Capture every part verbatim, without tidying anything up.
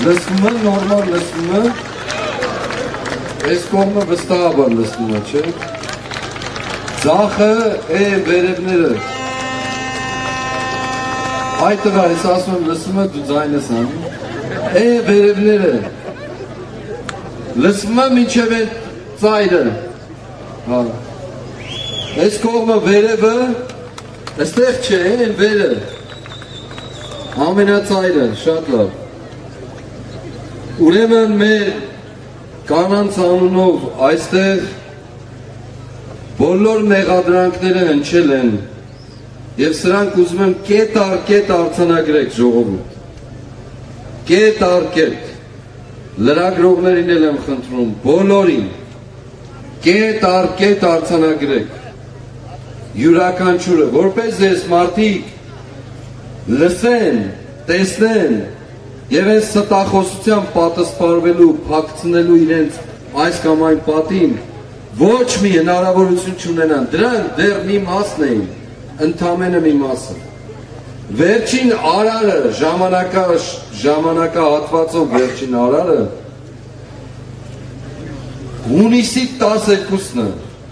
Լսվում է, նորմալ լսվում է, այս կողմը վստահաբար լսվում է, չէ։ Ձախը է վերևները։ Այդ տղա ես ասում եմ լսվում է, դու ձայն ես անում։ Է վերևները։ Լսվում է մինչև այդ ծայրը։ Այս կողմը վերևը, այստեղ չէ, այն վերը։ Ամենածայրը, շատ լավ։ Ուրեմն մեր կանանց անունով այստեղ բոլոր մեղադրանքները հնչել են և սրանք ուզում եմ կետ առ կետ արձանագրեք ժողովուրդ, կետ առ կետ, լրագրողներին էլ եմ խնդրում, բոլորին, կետ առ կետ արձանագրեք, յուրաքանչյուրը, որպես ես մարդիկ լսեն, տեսնեն և այս ստախոսությամբ պատասպարվելու, փակցնելու իրենց այս կամ այն պատին ոչ մի հնարավորություն չունենան, դրանք դեռ մի մասն էին, ընդամենը մի մասը։ Վերջին արարը, ժամանակահատվածով վերջին արարը, հունիսի տասներկուսն է,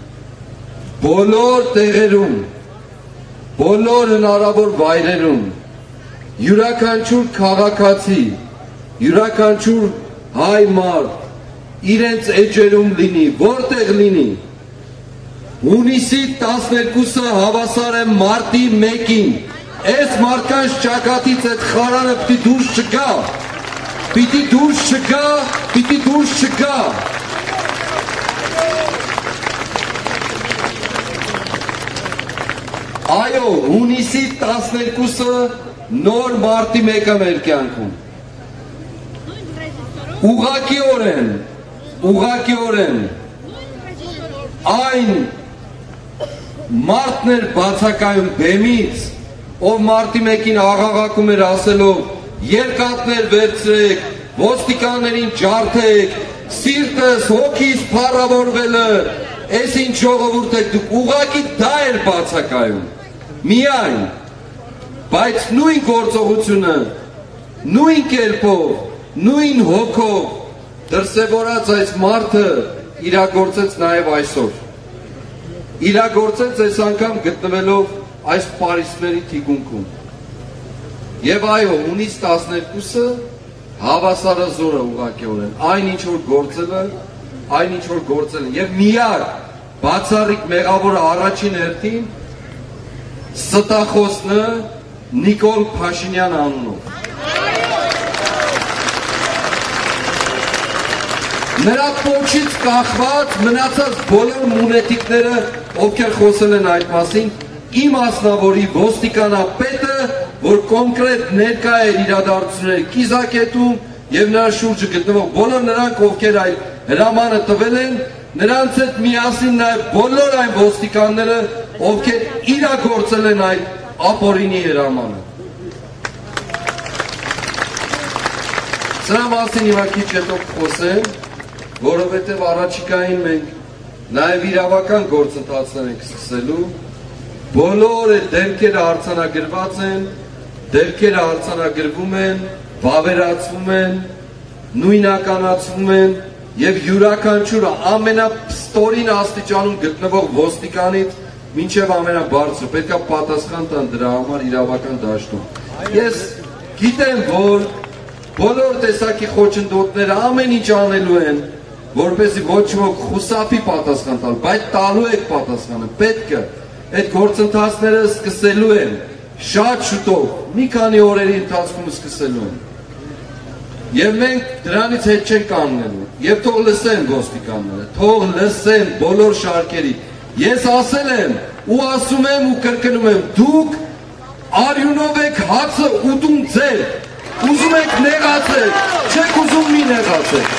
բոլոր տեղերում, բոլոր հնարավոր վայրերում, յուրաքանչյուր քաղաքացի, յուրաքանչյուր հայ մարդ, իրենց էջերում լինի, որտեղ լինի, հունիսի տասներկուսը հավասար է մարտի մեկին, այս մարդկանց ճակատից այդ խարանը պիտի դուրս չգա, պիտի դուրս չգա, պիտի դուրս չգա։ Այո, հունիսի տասներկուսը նոր մարտի մեկը մեր կյանքում։ Ուղղակիորեն, ուղղակիորեն այն մարդն էր բացակայում բեմից, ով մարտի մեկին աղաղակում էր ասելով երկաթներ վերցրեք, ոստիկաններին ջարդեք, սիրտս, հոգիս փառավորվելը, այս ինչ ժողովուրդ եք դուք, ուղղակի դա էր բացակայում, միայն, բայց նույն գործողությունը, նույն կերպով, նույն հոգով դրսևորած այս մարդը իրագործեց նաև այսօր։ Իրագործեց այս անգամ գտնվելով այս պարիսպների թիկունքում։ Եվ այո, հունիս տասներկուսը հավասարազոր է ուղղակիորեն, այն ինչ որ գործել է, այն ինչ որ գործել է, եւ միակ բացառիկ մեղավորը առաջին հերթին ստախոսն է Նիկոլ Փաշինյան անունով։ Նրա փոքրից կախված մնացած բոլոր մունետիկները, ովքեր խոսել են այդ մասին, իմ ասնավորի ոստիկանապետը, որ կոնկրետ ներկա էր իրադարձությունների կիզակետում եւ նրա շուրջը գտնվող բոլոր նրանք, ովքեր այդ հրամանը տվել են, նրանց հետ միասին նաեւ բոլոր այն ոստիկանները, ովքեր իրագործել են այդ ապօրինի հրամանը։ Սրա մասին հիմա քիչ հետո կխոսեմ, որովհետև առաջիկային մենք նաև իրավական գործընթացներ ենք սկսելու, բոլոր այդ դեմքերը արձանագրված են, դեպքերը արձանագրվում են, վավերացվում են, նույնականացվում են եւ յուրաքանչյուրը ամենաստորին աստիճանում գտնվող ոստիկանից մինչեւ ամենաբարձր պետք է պատասխան տան դրա համար իրավական դաշտում։ Ես գիտեմ, որ բոլոր տեսակի խոչընդոտները ամեն ինչ անելու են, որպեսզի ոչ ոք խուսափի պատասխան տալ, բայց տալու եք պատասխանը, պետք է այդ գործընթացները սկսելու են շատ շուտով, մի քանի օրերի ընթացքում սկսելու են։ Եվ մենք դրանից հետ չենք կանգնելու, եւ թող լսեն ոստիկանները, թող լսեն բոլոր շարքերի։ Ես ասել եմ ու ասում եմ ու կրկնում եմ, դուք արյունով եք հացը ուտում ձեր, ուզում եք նեղացեք, չեք ուզում մի նեղացեք։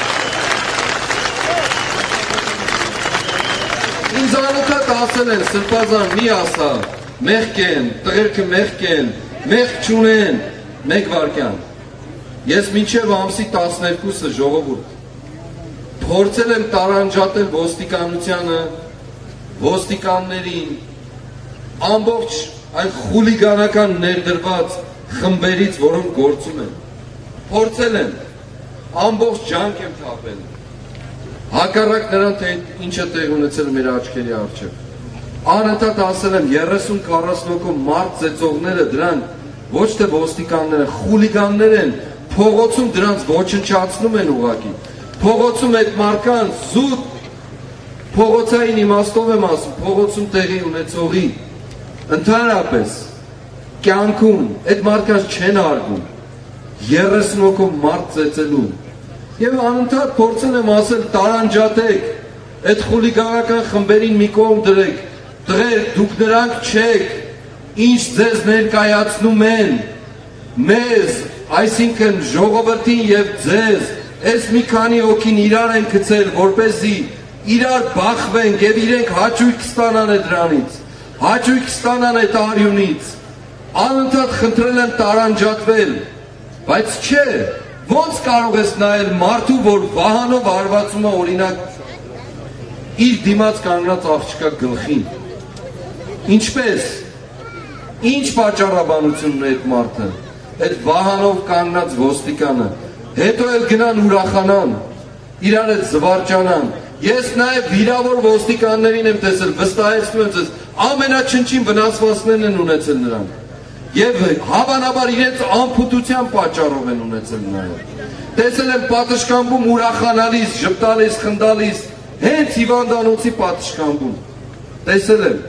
Ինձ անոքատ ասել են, սրբազան մի ասա, մեղք են, տղերքը մեղք են, մեղք չունեն, մեկ վարկյան։ Ես մինչև ամսի տասներկուսը ժողովուրդ փորձել եմ տարանջատել ոստիկանությանը, ոստիկաններին, ամբողջ այն խուլիգանական ներդրված խմբերից, որոնք գործում են։ Փորձել եմ, ամբողջ ջանք եմ թափել։ Հակառակ նրան, թե ինչը տեղ ունեցել մեր աչքերի առջև։ Անընդհատ ասել եմ երեսուն քառասուն հոգու մարդ ծեծողները դրան ոչ թե ոստիկանները, խուլիգաններ են, փողոցում դրանց ոչնչացնում են ուղղակի։ Փողոցում այդ մարդկանց զուտ փողոցային իմաստով եմ ասում, փողոցում տեղի ունեցողի ընդհանրապես կյանքում այդ մարդկանց չեն հարգում երեսուն հոգու մարդ ծեծելու։ Եվ անընդհատ փորձել եմ ասել տարանջատեք, այդ խուլիգանական խմբերին մի կողմ դրեք, տղեր, դուք նրանք չեք, ինչ ձեզ ներկայացնում են, մեզ, այսինքն ժողովրդին և ձեզ, այս մի քանի հոգին իրար են գցել, որպեսզի իրար բախվենք և իրենք հաճույք ստանան այդ դրանից, հաճույք ստանան այդ արյունից, անընդհատ խնդրել եմ տարանջատվել, բայց չէ, ոնց կարող ես նայել մարդու, որ վահանով հարվածում է օրինակ իր դիմաց կանգնած աղջկա գլխին, ինչպես, ինչ պատճառաբանություն ունի այդ մարդը, այդ վահանով կանգնած ոստիկանը, հետո էլ գնան ուրախանան, իրար հետ զվարճանան, ես նաև վիրավոր ոստիկաններին եմ տեսել, վստահեցնում եմ ձեզ, ամենաչնչին վնասվածքներն են ունեցել նրանք, և հավանաբար իրենց անփութության պատճառով են ունեցել նաև, տեսել եմ պատշգամբում ուրախանալիս, ժպտալիս, խնդալիս, հենց հիվանդանոցի պատշգամբում, տեսել եմ,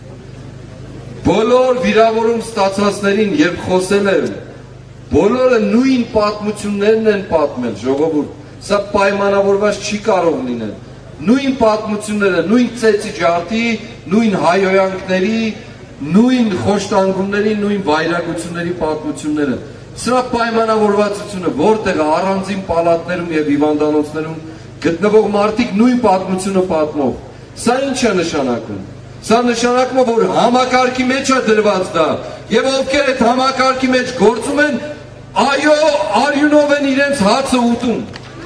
բոլոր վիրավորում ստացածներին, երբ խոսել եմ, բոլորը նույն պատմություններն են պատմել, ժողովուրդ, սա պայմանավորված չի կարող լինել, նույն պատմությունները, նույն ծեծի ջարդի, նույն հայոյանքների, նույն խոշտանգումների, նույն վայրագությունների պատմությունները, սրա պայմանավորվածությունը, որտեղ առանձին պալատներում և հիվանդանոցներում գտնվող մարդիկ նույն պատմությունը պատմող, սա ինչ է նշանակում, սա նշանակում է, որ համակարգի մեջ է դրված դա, և ովքեր այդ համակարգի մեջ գործում են, այո, արյունով են իրենց հացը ուտում։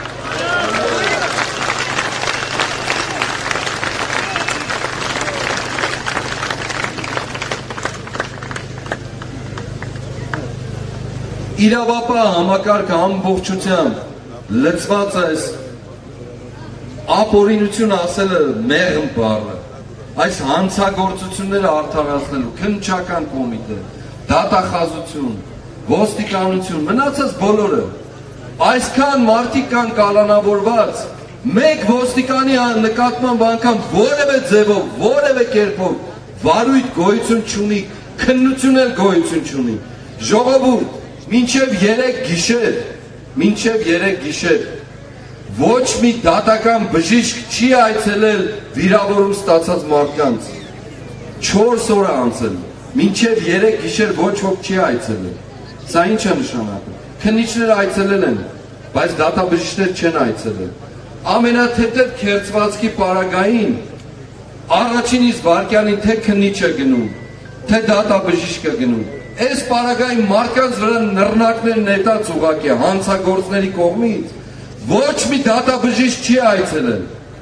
Իրավապահ համակարգը ամբողջությամբ լծված է ապօրինություն ասելը մեղմ բառը, այս հանցագործությունները արդարացնելու քննչական կոմիտե, դատախազություն, ոստիկանություն, մնացած բոլորը, այսքան մարդիկ կան կալանավորված, մեկ ոստիկանի նկատմամբ անգամ որևէ ձևով, որևէ կերպով վարույթ գոյություն չունի, քննություն էլ գոյություն չունի, ժողովուրդ, մինչև երեք գիշեր, մինչև երեք գիշեր, ոչ մի դատական բժիշկ չի այցելել վիրավորում ստացած մարդկանց, չորս օր է անցել, մինչև երեք գիշեր ոչ ոք չի այցելել, սա ինչ է նշանակում, քննիչները այցելել են, բայց դատաբժիշկներ չեն այցելել, ամենաթեթև քերծվածքի պարագային, առաջին իսկ վայրկյանին թե քննիչ է գնում, թե դատաբժիշկ է գնում, այս պարագային մարդկանց վրա նռնակներ նետած ուղղակի հանցագործների կողմից ոչ մի դատաբժիշկ չի այցելել,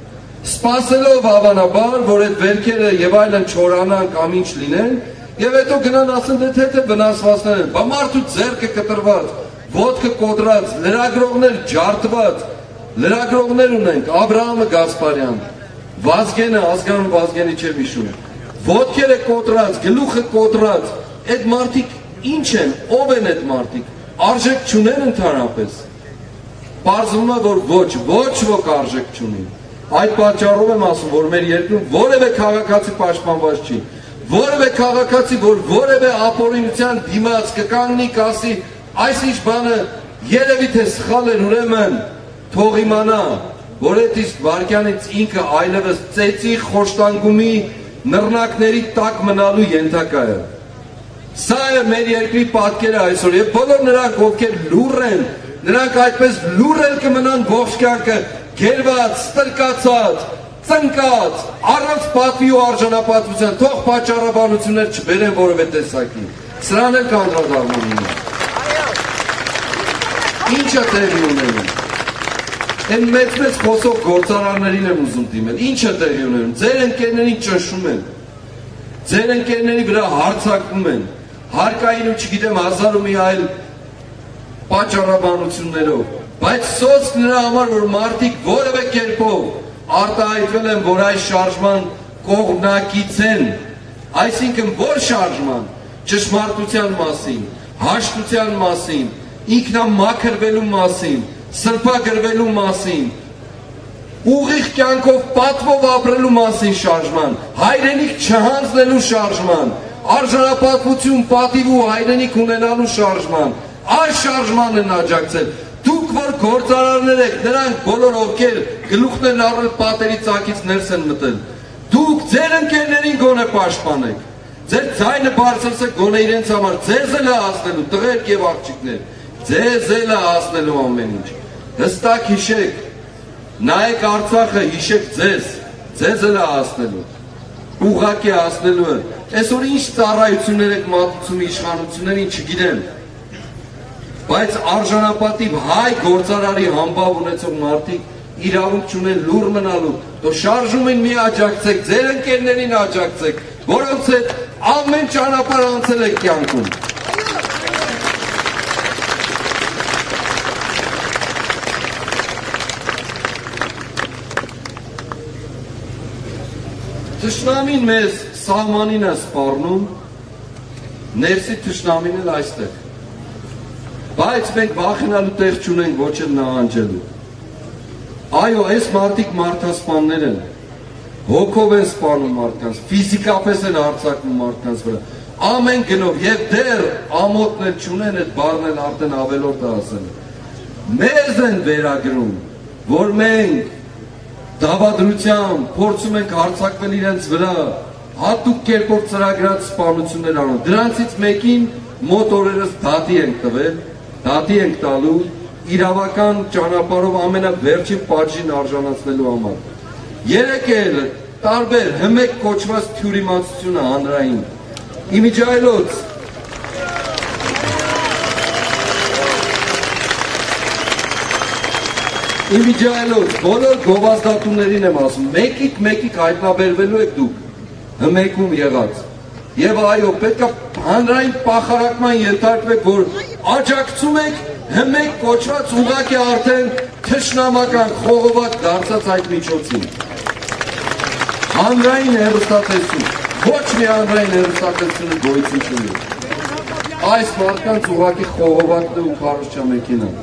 սպասելով հավանաբար, որ այդ վերքերը եւ այլն չորանան կամ ինչ լինեն, եւ հետո գնան ասեն դե թե թե վնասվածքներ են, բա մարդու ձեռքը կտրված, ոտքը կոտրած, լրագրողներ ջարդված, լրագրողներ ունենք, Աբրահամը Գասպարյան, Վազգենը, Ազգանուն Վազգենի չեմ հիշում, ոտքերը կոտրած, գլուխը կոտրած, այդ մարդիկ ինչ են, ով են այդ մարդիկ, արժեք չունեն ընդհանրապես, պարզվում է, որ ոչ, ոչ ոք արժեք չունի, այդ պատճառով եմ ասում, որ մեր երկրում որևէ քաղաքացի պաշտպանված չի, որևէ քաղաքացի, որ որևէ ապօրինության դիմաց կկանգնի, կասի, այսինչ բանը երևի թե սխալ էր, ուրեմն թող իմանա, որ այդ իսկ վայրկյանից ինքը այլևս ծեծի, խոշտանգումի, նռնակների տակ մնալու ենթակա է։ Սա է մեր երկրի պատկերը այսօր, և բոլոր նրանք, ովքեր լուռ են, նրանք այդպես լուռ էլ կմնան ողջ կյանքը, գերված, ստրկացած, ծնկած, առանց պատվի ու արժանապատվության, թող պատճառաբանություններ չբերեն որևէ տեսակի, սրան էլ կանդրադառնում ունի։ Ինչը տեղի ունենում, են մեծ-մեծ խոսող գործարարներին եմ ուզում դիմել, ինչը տեղի ունենում, ձեր ընկերներին ճնշում են, ձեր ընկերների վրա հարձակվում են, հարկային ու չգիտեմ հազար ու մի այլ պատճառաբանություններով, բայց սոց նրա համար, որ մարդիկ որևէ կերպով արտահայտվել են, որ այս շարժման կողմնակից են, այսինքն որ շարժման, ճշմարտության մասին, հաշտության մասին, ինքնամաքրվելու մասին, սրբագրվելու մասին, ուղիղ կյանքով պատվով ապրելու մասին շարժման, հայրենիք չհանձնելու շարժման, արժանապատվություն, պատիվ ու հայրենիք ունենալու շարժման, այս շարժման են աջակցել։ Դուք որ գործարարներ եք, նրանք բոլոր ովքեր գլուխներն առել պատերի ծակից ներս են մտել, դուք ձեր ընկերներին գոնե պաշտպանեք, ձեր ձայնը բարձրացրեք գոնե իրենց համար, ձեզ էլ է հասնելու, տղերք եւ աղջիկներ, ձեզ էլ է հասնելու ամեն ինչ։ Հստակ հիշեք, նայեք Արցախը, հիշեք ձեզ, ձեզ էլ է հասնելու, ուղղակի հասնելու է։ Այսօր ինչ ծառայություններ եք մատուցում իշխանություններին, չգիտեմ, բայց արժանապատիվ հայ գործարարի համբավ ունեցող մարդիկ իրավունք չունեն լուր մնալու, դու շարժումին մի աջակցեք, ձեր ընկերներին աջակցեք, որոնց հետ ամեն ճանապարհ անցել եք կյանքում։ Թշնամին մեզ սահմանին է սպառնում, ներսի թշնամին էլ այստեղ, բայց մենք վախենալու տեղ չունենք, ոչ էլ նահանջելու։ Այո, այս մարդիկ մարդասպաններ են, հոգով են սպանում մարդկանց, ֆիզիկապես են հարձակվում մարդկանց վրա, ամեն գնով, և դեռ ամոթն էլ չունեն, այդ բառն էլ արդեն ավելորդ է ասել։ Մեզ են վերագրում, որ մենք դավադրությամբ փորձում ենք հարձակվել իրենց վրա, հատուկ կերպով ծրագրած սպանություններ անում։ Դրանցից մեկին մոտ օրերս դատի ենք տվել, դատի ենք տալու իրավական ճանապարհով ամենավերջին պատժին արժանացնելու համար։ Երեք էլ տարբեր հմեկ կոչված թյուրիմացությունը հանրային, իմիջայլոց, իմիջայլոց, բոլոր գովազդատուներին եմ ասում, մեկիկ մեկիկ հայտնաբերվելու եք դուք, հմեկում եղած, և այո, պետք է հանրային պախարակման ենթարկվեք, որ աջակցում եք հմեկ կոչված ուղղակի արդեն թշնամական խողովակ դարձած այդ միջոցին։ Հանրային հեռուստատեսություն, ոչ մի հանրային հեռուստատեսությունը գոյություն չունի։ Այս մարդկանց ուղղակի խողովակն ու քարոզչամեքենան։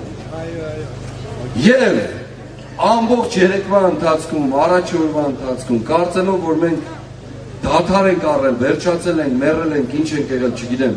Եվ ամբողջ երեկվա ընթացքում, առաջ օրվա ընթացքում, կարծելով, որ մենք դադար ենք առել, վերջացել ենք, մեռել ենք, ինչ ենք եղել, չգիտեմ։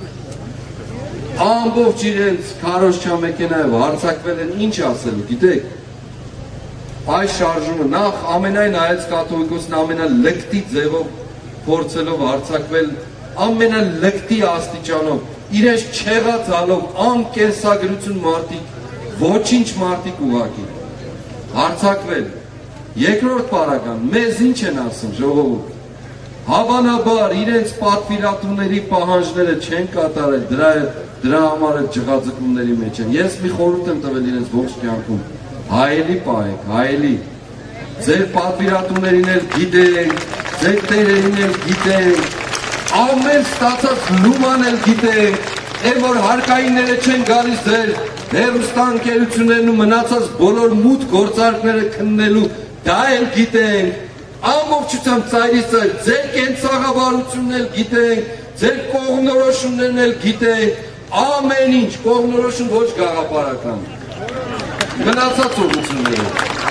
Ամբողջ իրենց քարոզչամեքենայով հարձակվել են, ինչ ասելու, գիտեք։ Այս շարժումը նախ ամենայն հայոց կաթողիկոսն ամենալկտի ձևով փորձելով հարձակվել, ամենալկտի աստիճանով, իրենց չեղածալով, անկենսագրություն մարդիկ, ոչինչ մարդիկ ուղղակի, հարձակվել։ Երկրորդ պարագան, մեզ ինչ են ասում, ժողովուրդ։ Հավանաբար իրենց պատվիրատուների պահանջները չեն կատարել, դրա համար այդ ջղաձգումների մեջ են։ Ես մի խորհուրդ եմ տվել իրենց ողջ կյանքում, հայելի պահեք, հայելի, ձեր պատվիրատուներին էլ գիտենք, ձեր տերերին էլ գիտենք, ամեն ստացած լուման էլ գիտենք, այն որ հարկայինները չեն գալիս ձեր հեռուստաընկերություններն ու մնացած բոլոր մութ գործարքները քննելու, դա էլ գիտենք, ամբողջությամբ ծայրից ծայր, ձեր կենցաղավարությունն էլ գիտենք, ձեր կողմնորոշումներն էլ գիտենք, ամեն ինչ, կողմնորոշում ոչ գաղափարական, մնացած ուղղությունները։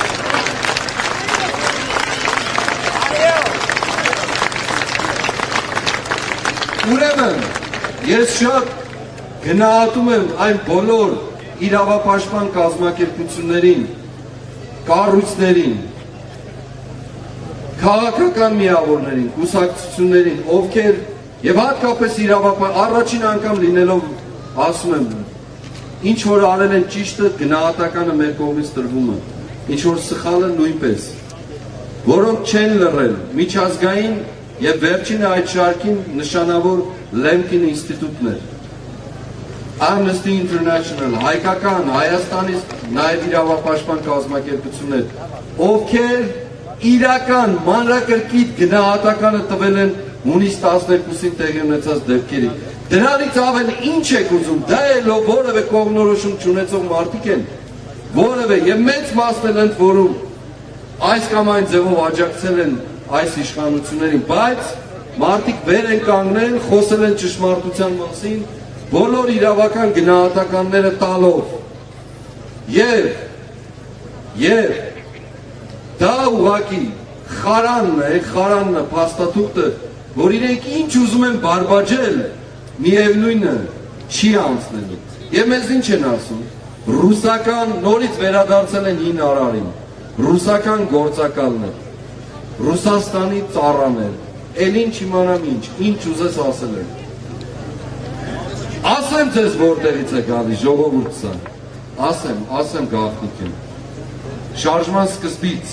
Ուրեմն, ես շատ գնահատում եմ այն բոլոր իրավապաշտպան կազմակերպություններին, կառույցներին, քաղաքական միավորներին, կուսակցություններին, ովքեր եւ հատկապես իրավապաշտպան առաջին անգամ լինելով ասում եմ, ինչ որ արել են ճիշտը, գնահատականը մեր կողմից տրվում է, ինչ որ սխալը նույնպես, որոնք չեն լռել, միջազգային եւ վերջինը այդ շարքին նշանավոր Lemkin ինստիտուտն էր, Amnesty International, հայկական, Հայաստանից նաեւ իրավապաշտպան կազմակերպություններ, ովքեր իրական մանրակրկիտ գնահատականը տվել են հունիս տասներկուսին տեղի ունեցած դեպքերի։ Դրանից ավել ինչ եք ուզում, դա էլ որևէ կողմնորոշում չունեցող մարդիկ են, որևէ եւ մեծ մասն էլ ընդ որում այս կամ այն ձևով աջակցել են այս իշխանություններին, բայց մարդիկ վեր են կանգնել, խոսել են ճշմարտության մասին, բոլոր իրավական գնահատականները տալով եւ եւ դա ուղղակի խարանն է, խարանն է, փաստաթուղթը, որ իրենք ինչ ուզում են բարբաջել, միևնույնը չի անցնելու։ Եվ մեզ ինչ են ասում, ռուսական, նորից վերադարձել են հին արարին, ռուսական գործակալներ, Ռուսաստանի ծառաներ, էլ ինչ իմանամ ինչ, ինչ ուզես ասել են։ Ասեմ ձեզ որտեղից է գալիս, ժողովուրդ սա, ասեմ, ասեմ գաղտնիք եմ, շարժման սկզբից,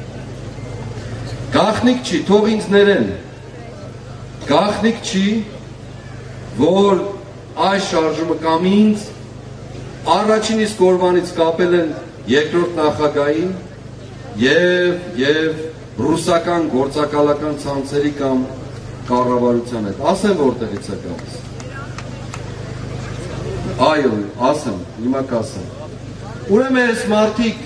գաղտնիք չի, թող ինձ ներեն, գաղտնիք չի, որ այս շարժումը կամ ինձ առաջին իսկ օրվանից կապել են երկրորդ նախագահին եւ եւ ռուսական գործակալական ցանցերի կամ կառավարության հետ։ Ասեմ որտեղից է գալիս։ Այո, ասեմ, հիմա կասեմ։ Ուրեմն այս մարդիկ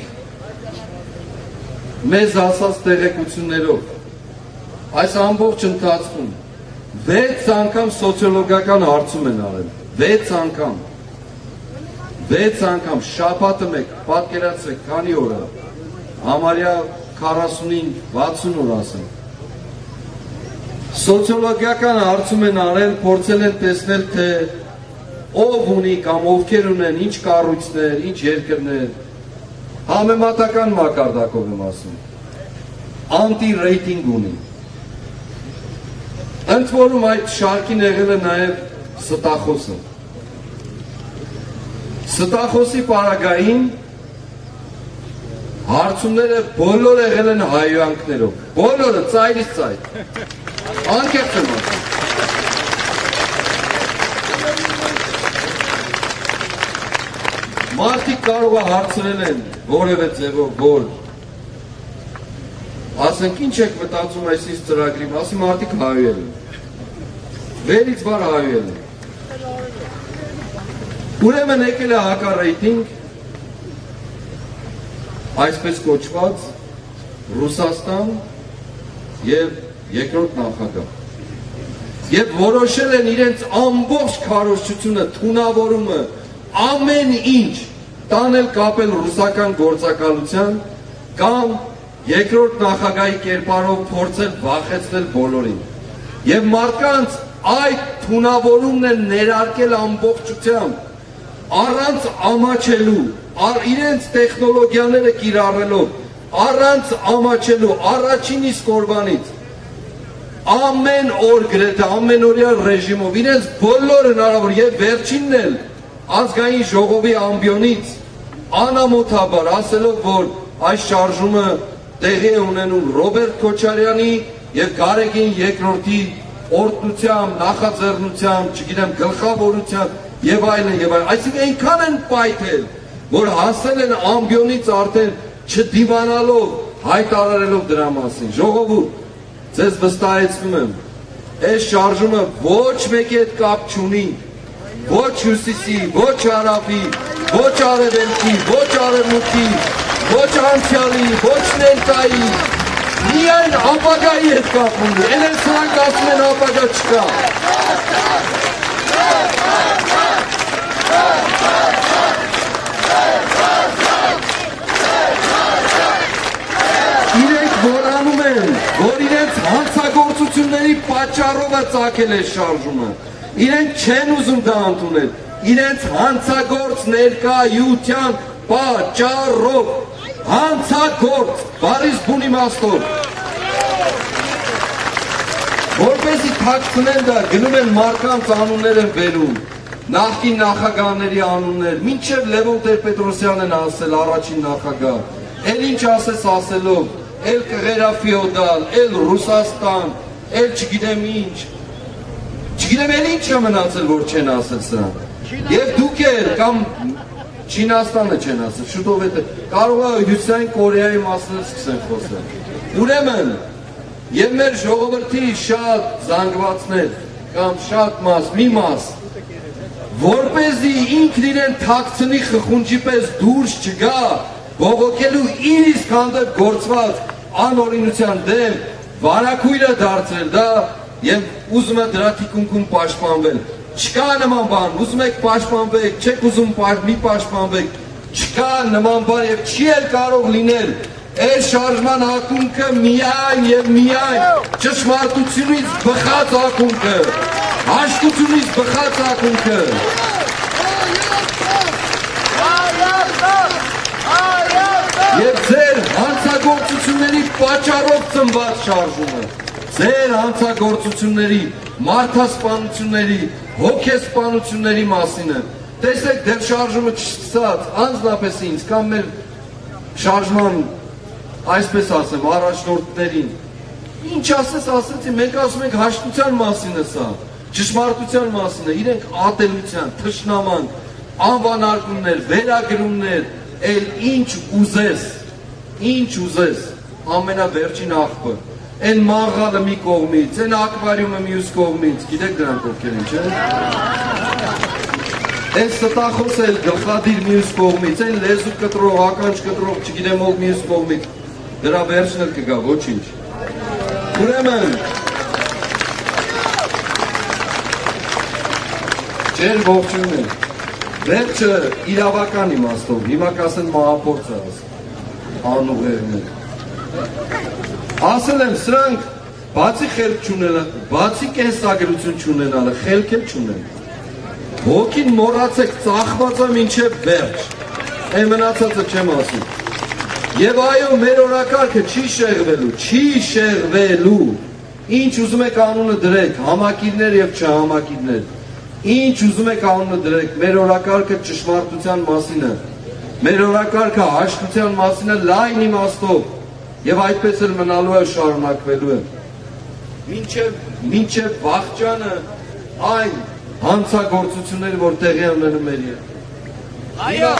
մեզ ասած տեղեկություններով այս ամբողջ ընթացքում վեց անգամ սոցիոլոգիական հարցում են արել, վեց անգամ, վեց անգամ, շաբաթը մեկ, պատկերացրեք, քանի օր է, համարյա քառասունհինգ վաթսուն օր ասեմ, սոցիոլոգիական հարցում են արել, փորձել են տեսնել, թե ով ունի կամ ովքեր ունեն, ինչ կառույցներ, ինչ երկրներ, համեմատական մակարդակով եմ ասում, անտի-ռեյտինգ ունի։ Ընդ որում այդ շարքին եղել է նաև ստախոսը։ Ստախոսի պարագային հարցումները բոլոր եղել են հայհոյանքներով, բոլորը ծայրից ծայր, անկեղծ եմ ասում։ Մարդիկ կարող է հարցրել են որևէ ձևով, որ ասենք ինչ եք մտածում այսինչ ծրագրի մասին, մարդիկ հայոյել են, վերից վար հայոյել են, ուրեմն եկել է հակառեյտինգ, այսպես կոչված Ռուսաստան և երկրորդ նախագահ, և որոշել են իրենց ամբողջ քարոզչությունը, թունավորումը, ամեն ինչ տանել կապել ռուսական գործակալության կամ երկրորդ նախագահի կերպարով փորձել վախեցնել բոլորին։ Եվ մարդկանց այդ թունավորումն են ներարկել ամբողջությամբ, առանց ամաչելու, իրենց տեխնոլոգիաները կիրառելով, առանց ամաչելու, առաջին իսկ օրվանից, ամեն օր գրեթե, ամեն օրյա ռեժիմով, իրենց բոլոր հնարավոր և վերջինն էլ ազգային ժողովի ամբիոնից անամոթաբար ասելով, որ այս շարժումը տեղի է ունենում Ռոբերտ Քոչարյանի և Գարեգին երկրորդի օրդությամբ, նախաձեռնությամբ, չգիտեմ, գլխավորությամբ և այլն և այլն։ Այսինքն այնքան են պայթել, որ հասել են ամբիոնից արդեն չդիվանալով, հայտարարելով դրա մասին։ Ժողովուրդ, ձեզ վստահեցնում եմ, այս շարժումը ոչ մեկի հետ կապ չունի, ոչ հյուսիսի, ոչ հարավի, ոչ արևելքի, ոչ արևմուտքի, ոչ անցյալի, ոչ ներկայի, միայն ապագայի հետ կապ ունի, էլ են սրանք ասում են ապագա չկա։ Իրենք որանում են, որ իրենց հանցագործությունների պատճառով է ծագել է շարժումը, իրենք չեն ուզում դա ընդունել, իրենց հանցագործ ներկայության պատճառով, հանցագործ, բարիս բուն իմաստով, որպեսի թաքցնեն դա, գնում են մարդկանց անուններ են բերում, նախկին նախագահների անուններ, մինչև Լևոն Տեր-Պետրոսյանն են ասել առաջին նախագահ, էլ ինչ ասես ասելով, էլ կղերա ֆեոդալ, էլ Ռուսաստան, էլ չգիտեմ ինչ, չգիտեմ էլ ինչ է մնացել, որ չեն ասել սրան, և դուք էլ կամ Չինաստանը չեն ասել, շուտով է կարող է Հյուսիսային Կորեայի մասն սկսեն խոսել։ Ուրեմն, և մեր ժողովրդի շատ զանգվածներ կամ շատ մաս, մի մաս, որպեսզի ինքն իրեն թաքցնի խխունջի պես դուրս չգա, բողոքելու իր իսկ հանդեպ գործված անօրինության դեմ վարակույրը դարձրել դա եւ ուզում է դրա թիկունքում պաշտպանվել։ Չկա նման բան, ուզում եք պաշտպանվեք, չեք ուզում մի պաշտպանվեք, չկա նման բան եւ չի էլ կարող լինել։ Այս շարժման ակունքը միայն եւ միայն ճշմարտությունից բխած ակունքը, հաշտությունից բխած ակունքը։ Եվ ձեր հանցագործությունների պատճառով ծնված շարժումը, ձեր հանցագործությունների, մարդասպանությունների, հոգեսպանությունների մասին է։ Տեսեք, դեռ շարժումը չսկսած, անձնապես ինձ կամ մեր շարժման, այսպես ասեմ, առաջնորդներին, ինչ ասես ասեցի, մենք ասում ենք հաշտության մասին է սա, ճշմարտության մասին է, իրենք ատելության, թշնաման, անվանարկումներ, վերագրումներ, էլ ինչ ուզես, ինչ ուզես, ամենավերջին աղբը, են մաղալը մի կողմից, են ակվարիումը մյուս կողմից, գիտեք դրանք ովքեր են, չէ՞։ Են ստախոս էլ գլխադիր մյուս կողմից, են լեզու կտրող, ականջ կտրող, չգիտեմ ով մյուս կողմից, դրա վերջն էլ կգա, ոչինչ։ Ուրեմն, ջեր ողջույն է, վերջը իրավական իմաստով, հիմա կասեն մահափորձ է անուղերներ։ Ասել եմ, սրանք բացի խելք չունենալը, բացի կենսագրություն չունենալը, խելք էլ չունեն։ Հոգին մոռացեք, ծախված է մինչև վերջ, այն մնացածը չեմ ասում։ Եվ այո, մեր օրակարգը չի շեղվելու, չի շեղվելու, ինչ ուզում եք անունը դրեք, համակիրներ և չհամակիրներ, ինչ ուզում եք անունը դրեք, մեր օրակարգը ճշմարտության մասին է, մեր օրակարգը հաշտության մասին է լայն իմաստով, և այդպես էլ մնալու է շարունակվելու է։ Մինչև վախճանը այն հանցագործությունները, որ տեղի ունենում մեր է։ Այո։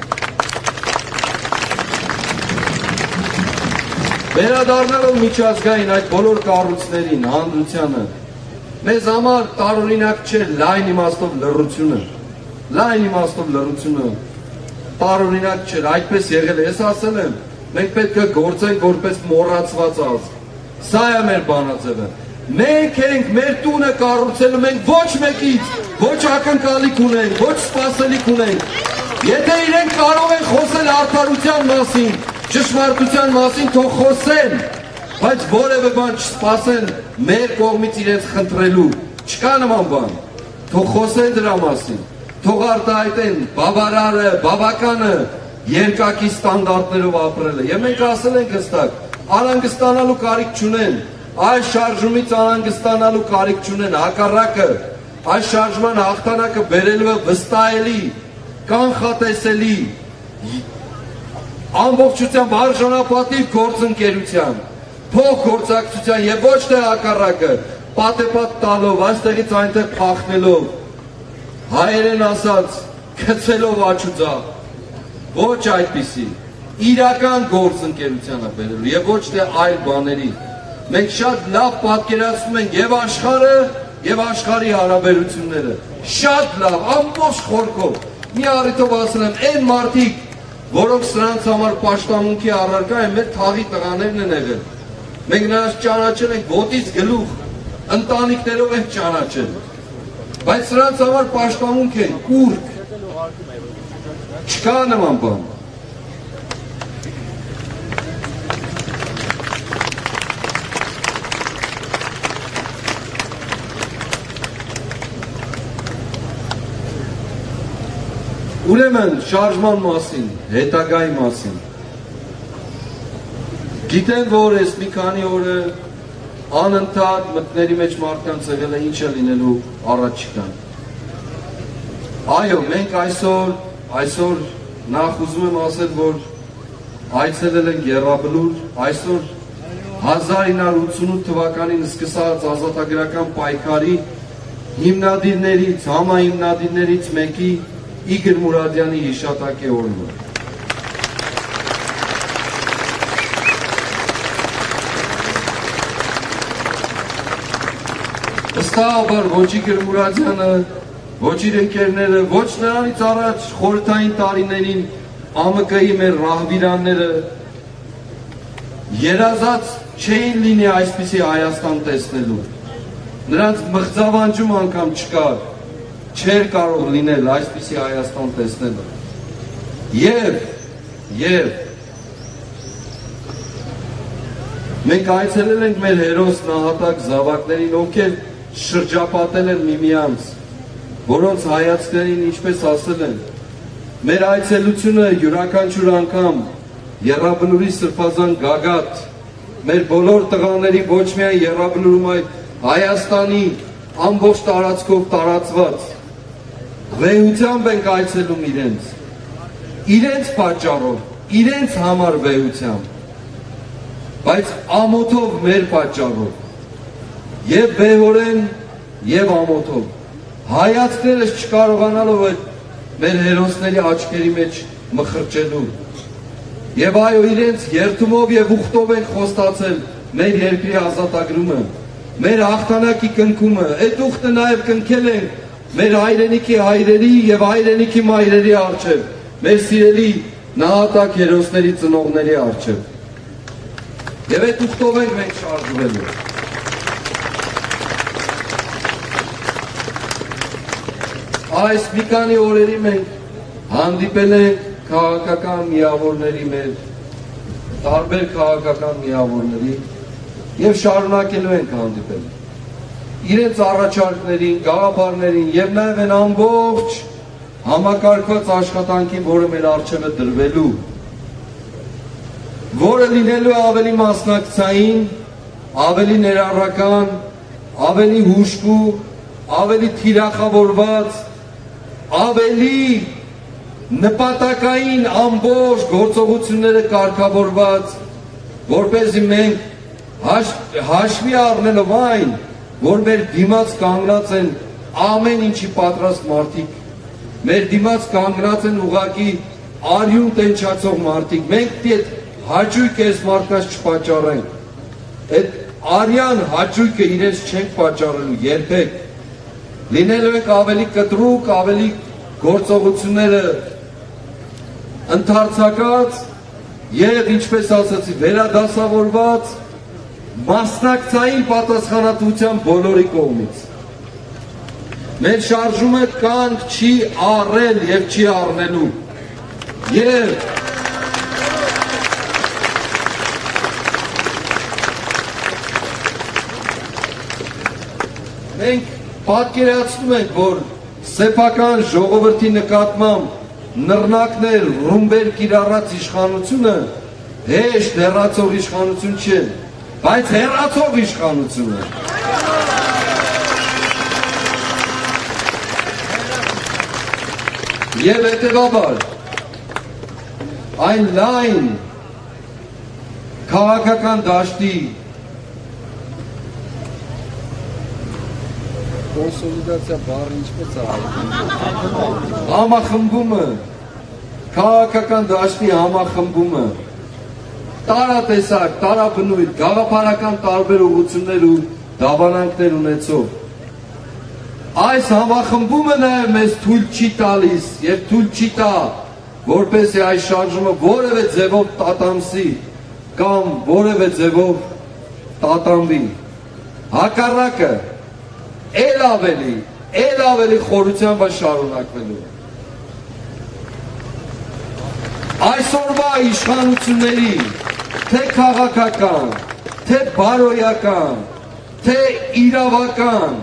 Վերադառնալով միջազգային այդ բոլոր կառույցներին, հանրությանը, մեզ համար տարօրինակ չէ լայն իմաստով լռությունը, լայն իմաստով լռությունը, տարօրինակ չէ, այդպես եղել է, ես ասել եմ, մենք պետք է գործենք որպես մոռացված ազգ, սա է մեր բանաձևը, մենք ենք մեր տունը կառուցելու, մենք ոչ մեկից, ոչ ակնկալիք ունենք, ոչ սպասելիք ունենք, եթե իրենք կարող են խոսել արդարության մասին, ճշմարտության մասին թող խոսեն, բայց որևէ բան չսպասեն մեր կողմից իրենց խնդրելու, չկա նման բան, թող խոսեն դրա մասին, թող արտահայտեն բավարարը, բավականը, երկակի ստանդարտներով ապրելը, և մենք ասել ենք հստակ, անհանգստանալու կարիք չունեն, այս շարժումից անհանգստանալու կարիք չունեն, հակառակը, այս շարժման հաղթանակը բերելու է վստահելի, կանխատեսելի, ամբողջությամբ արժանապատիվ գործընկերության, փոխգործակցության եւ ոչ թե հակառակը, պատեպատ տալով, այստեղից այնտեղ փախնելով, հայերեն ասած, գցելով աչուձախ, ոչ այդպիսի, իրական գործընկերության է բերելու եւ ոչ թե այլ բաների։ Մենք շատ լավ պատկերացնում ենք եւ աշխարհը եւ աշխարհի հարաբերությունները, շատ լավ, ամբողջ խորքով։ Մի առիթով ասել եմ, այն մարդիկ, որոնք սրանց համար պաշտամունքի առարկա են, մեր թաղի տղաներն են եղել։ Մենք նրանց ճանաչել ենք ոտից գլուխ, ընտանիքներով ենք ճանաչել։ Բայց սրանց համար պաշտամունք են, կուրք։ Չկա նման բան։ Ուրեմն շարժման մասին, հետագայի մասին։ Գիտեմ, որ ես մի քանի օրը անընդհատ մտքների մեջ մարդկանց եղել է ինչ է լինելու առաջիկան։ Այո, մենք այսօր, այսօր նախ ուզում եմ ասել, որ այցելել ենք Եռաբլուր, այսօր հազար ինը հարյուր ութսունութ թվականին սկսած ազատագրական պայքարի հիմնադիրներից, համահիմնադիրներից մեկի Իգոր Մուրադյանի հիշատակի օրն է։ Վստահաբար ոչ Իգոր Մուրադյանը, ոչ իր ընկերները, ոչ նրանից առաջ խորհրդային տարիներին Ա Մը Կի մեր ռահվիրանները երազած չէին լինի այսպիսի Հայաստան տեսնելու։ Նրանց մղձավանջում անգամ չկար, չէր կարող լինել այսպիսի Հայաստան տեսնելը։ Եվ, և մենք այցելել ենք մեր հերոս նահատակ զավակներին, ովքեր շրջապատել են միմյանց, որոնց հայացքներին ինչպես ասել են, մեր այցելությունը յուրաքանչյուր անգամ Եռաբլուրի սրբազան գագաթ, մեր բոլոր տղաների ոչ միայն Եռաբլուրում, այլ Հայաստանի ամբողջ տարածքով տարածված վեհությամբ ենք այցելում իրենց, իրենց պատճառով, իրենց համար վեհությամբ, բայց ամոթով մեր պատճառով, և վեհորեն, և ամոթով, հայացքներս չկարողանալով այդ մեր հերոսների աչքերի մեջ մխրճելու, և այո իրենց երդումով և ուխտով ենք խոստացել մեր երկրի ազատագրումը, մեր հաղթանակի կնքումը, այդ ուխտը նաև կնքել ենք մեր հայրենիքի հայրերի և հայրենիքի մայրերի առջև, մեր սիրելի նահատակ հերոսների ծնողների առջև։ Եվ այդ ուխտով ենք մենք շարժվելու։ Այս մի քանի օրերի մենք հանդիպել ենք քաղաքական միավորների մեր, տարբեր քաղաքական միավորների և շարունակելու ենք հանդիպել։ Իրենց առաջարկներին, գաղափարներին և նաև են ամբողջ համակարգված աշխատանքին, որը մեր առջև է դրվելու, որը լինելու ավելի մասնակցային, ավելի ներառական, ավելի հուժկու, ավելի թիրախավորված, ավելի նպատակային ամբողջ գործողությունները կարգավորված, որպեսզի մենք հաշվի առնելով այն, որ մեր դիմաց կանգնած են ամեն ինչի պատրաստ մարդիկ, մեր դիմաց կանգնած են ուղղակի արյուն տենչացող մարդիկ, մենք այդ հաճույքը այս մարդկանց չպատճառենք, այդ արյան հաճույքը իրենց չենք պատճառելու երբեք, լինելու ենք ավելի կտրուկ, ավելի գործողությունները ընդարձակած և ինչպես ասացի վերադասավորված մասնակցային պատասխանատվության բոլորի կողմից։ Մեր շարժումը կանգ չի առել և չի առնելու։ Եվ մենք պատկերացնում ենք, որ սեփական ժողովրդի նկատմամբ նռնակներ, ռումբեր կիրառած իշխանությունը հեշտ հեռացող իշխանություն չէ, բայց հեռացող իշխանություն է։ Եվ հետևաբար այն լայն քաղաքական դաշտի կոնսոլիդացիա բառը ինչպես է համախմբումը, քաղաքական դաշտի համախմբումը, տարատեսակ, տարաբնույթ, գաղափարական տարբեր ուղղություններ ու դավանանքներ ունեցող այս համախմբումը նաև մեզ թույլ չի տալիս և թույլ չի տա, որպեսզի այս շարժումը որևէ ձևով տատանվի կամ որևէ ձևով տատանվի։ Հակառակը էլ ավելի, էլ ավելի խորությամբ է շարունակվելու։ Այսօրվա իշխանությունների, թե քաղաքական, թե բարոյական, թե իրավական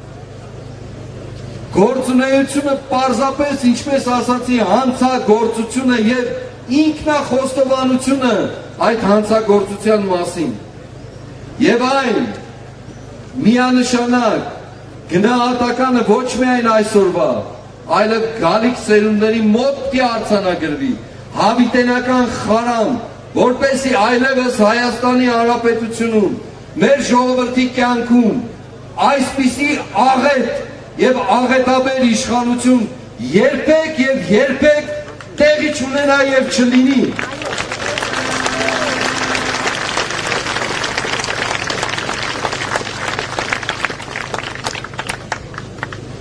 գործունեությունը պարզապես, ինչպես ասացի, հանցագործությունը և ինքնախոստովանությունը այդ հանցագործության մասին։ Եվ այն միանշանակ գնահատականը ոչ միայն այսօրվա, այլև գալիք սերունդների մոտ պիտի արձանագրվի հավիտենական խարամ, որպեսզի այլևս Հայաստանի Հանրապետությունում, մեր ժողովրդի կյանքում այսպիսի աղետ և աղետաբեր իշխանություն երբեք և երբեք տեղի չունենա և չլինի։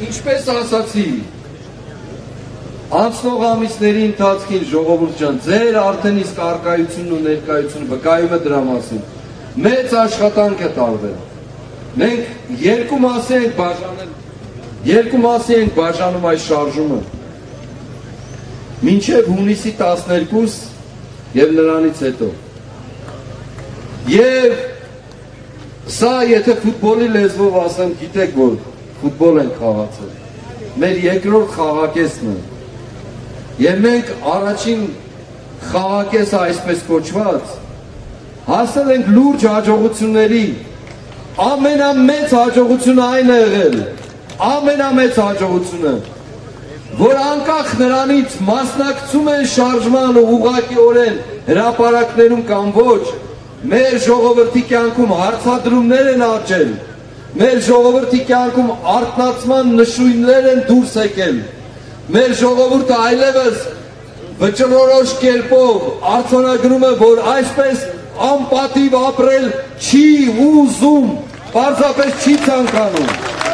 ինչպես ասացի, անցնող ամիսների ընթացքին ժողովուրդ ջան, ձեր արդեն իսկ առկայությունն ու ներկայությունը վկայում է դրա մասին։ Մեծ աշխատանք է տարվել։ Մենք երկու մասի ենք բաժանել, երկու մասի ենք բաժանում այս շարժումը։ Մինչև հունիսի տասներկուս եւ նրանից հետո։ Եվ սա եթե ֆուտբոլի լեզվով ասեմ, գիտեք որ ֆուտբոլ ենք խաղացել։ Մեր երկրորդ խաղակեսն է։ Եվ մենք առաջին խաղակեսը այսպես կոչված հասել ենք լուրջ հաջողությունների։ Ամենամեծ հաջողությունը այն է եղել, ամենամեծ հաջողությունը, որ անկախ նրանից մասնակցում են շարժմանը ուղղակիորեն հրապարակներում կամ ոչ, մեր ժողովրդի կյանքում հարցադրումներ են աճել, մեր ժողովրդի կյանքում արթնացման նշույլներ են դուրս եկել, մեր ժողովուրդը այլևս վճռորոշ կերպով արձանագրում է, որ այսպես անպատիվ ապրել չի ուզում, պարզապես չի ցանկանում։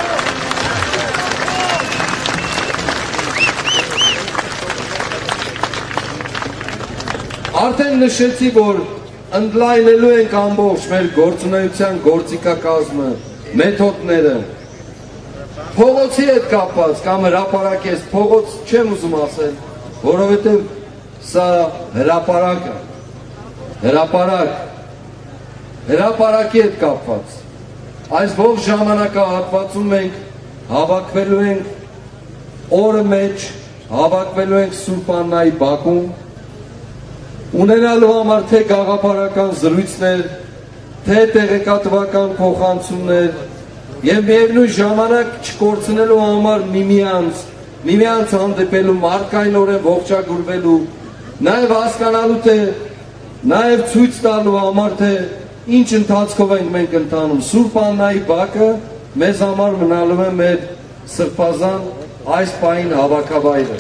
Արդեն նշեցի, որ ընդլայնելու ենք ամբողջ մեր գործունեության գործիքակազմը, մեթոդները, փողոցի հետ կապված կամ հրապարակես, փողոց չեմ ուզում ասել, որովհետև սա հրապարակ է, հրապարակ, հրապարակի հետ կապված։ Այս ողջ ժամանակահատվածում մենք հավաքվելու ենք օրը մեջ, հավաքվելու ենք Սուրբ Աննայի բակում, ունենալու համար թե գաղափարական զրույցներ, թե տեղեկատվական փոխանցումներ եւ միևնույն ժամանակ չկորցնելու համար միմյանց, միմյանց հանդիպելու, մարդկայնորեն ողջագուրվելու, նաեւ հասկանալու թե նաեւ ցույց տալու համար թե ինչ ընթացքով ենք մենք ընթանում։ Սուրբ Աննայի բակը մեզ համար մնալու է մեր սրբազան այս պահին հավաքավայրը։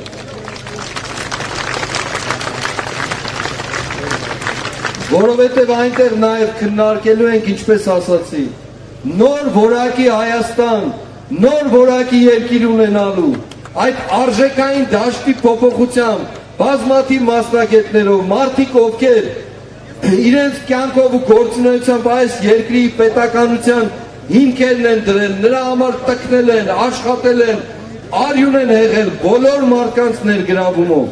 Որովհետև այնտեղ նաև քննարկելու ենք, ինչպես ասացի, նոր որակի Հայաստան, նոր որակի երկիր ունենալու, այդ արժեքային դաշտի փոփոխությամբ, բազմաթիվ մասնագետներով, մարդիկ ովքեր իրենց կյանքով ու գործունեությամբ այս երկրի պետականության հիմքերն են դրել, նրա համար տքնել են, աշխատել են, արյուն են հեղել բոլոր մարդկանց ներգրավումով։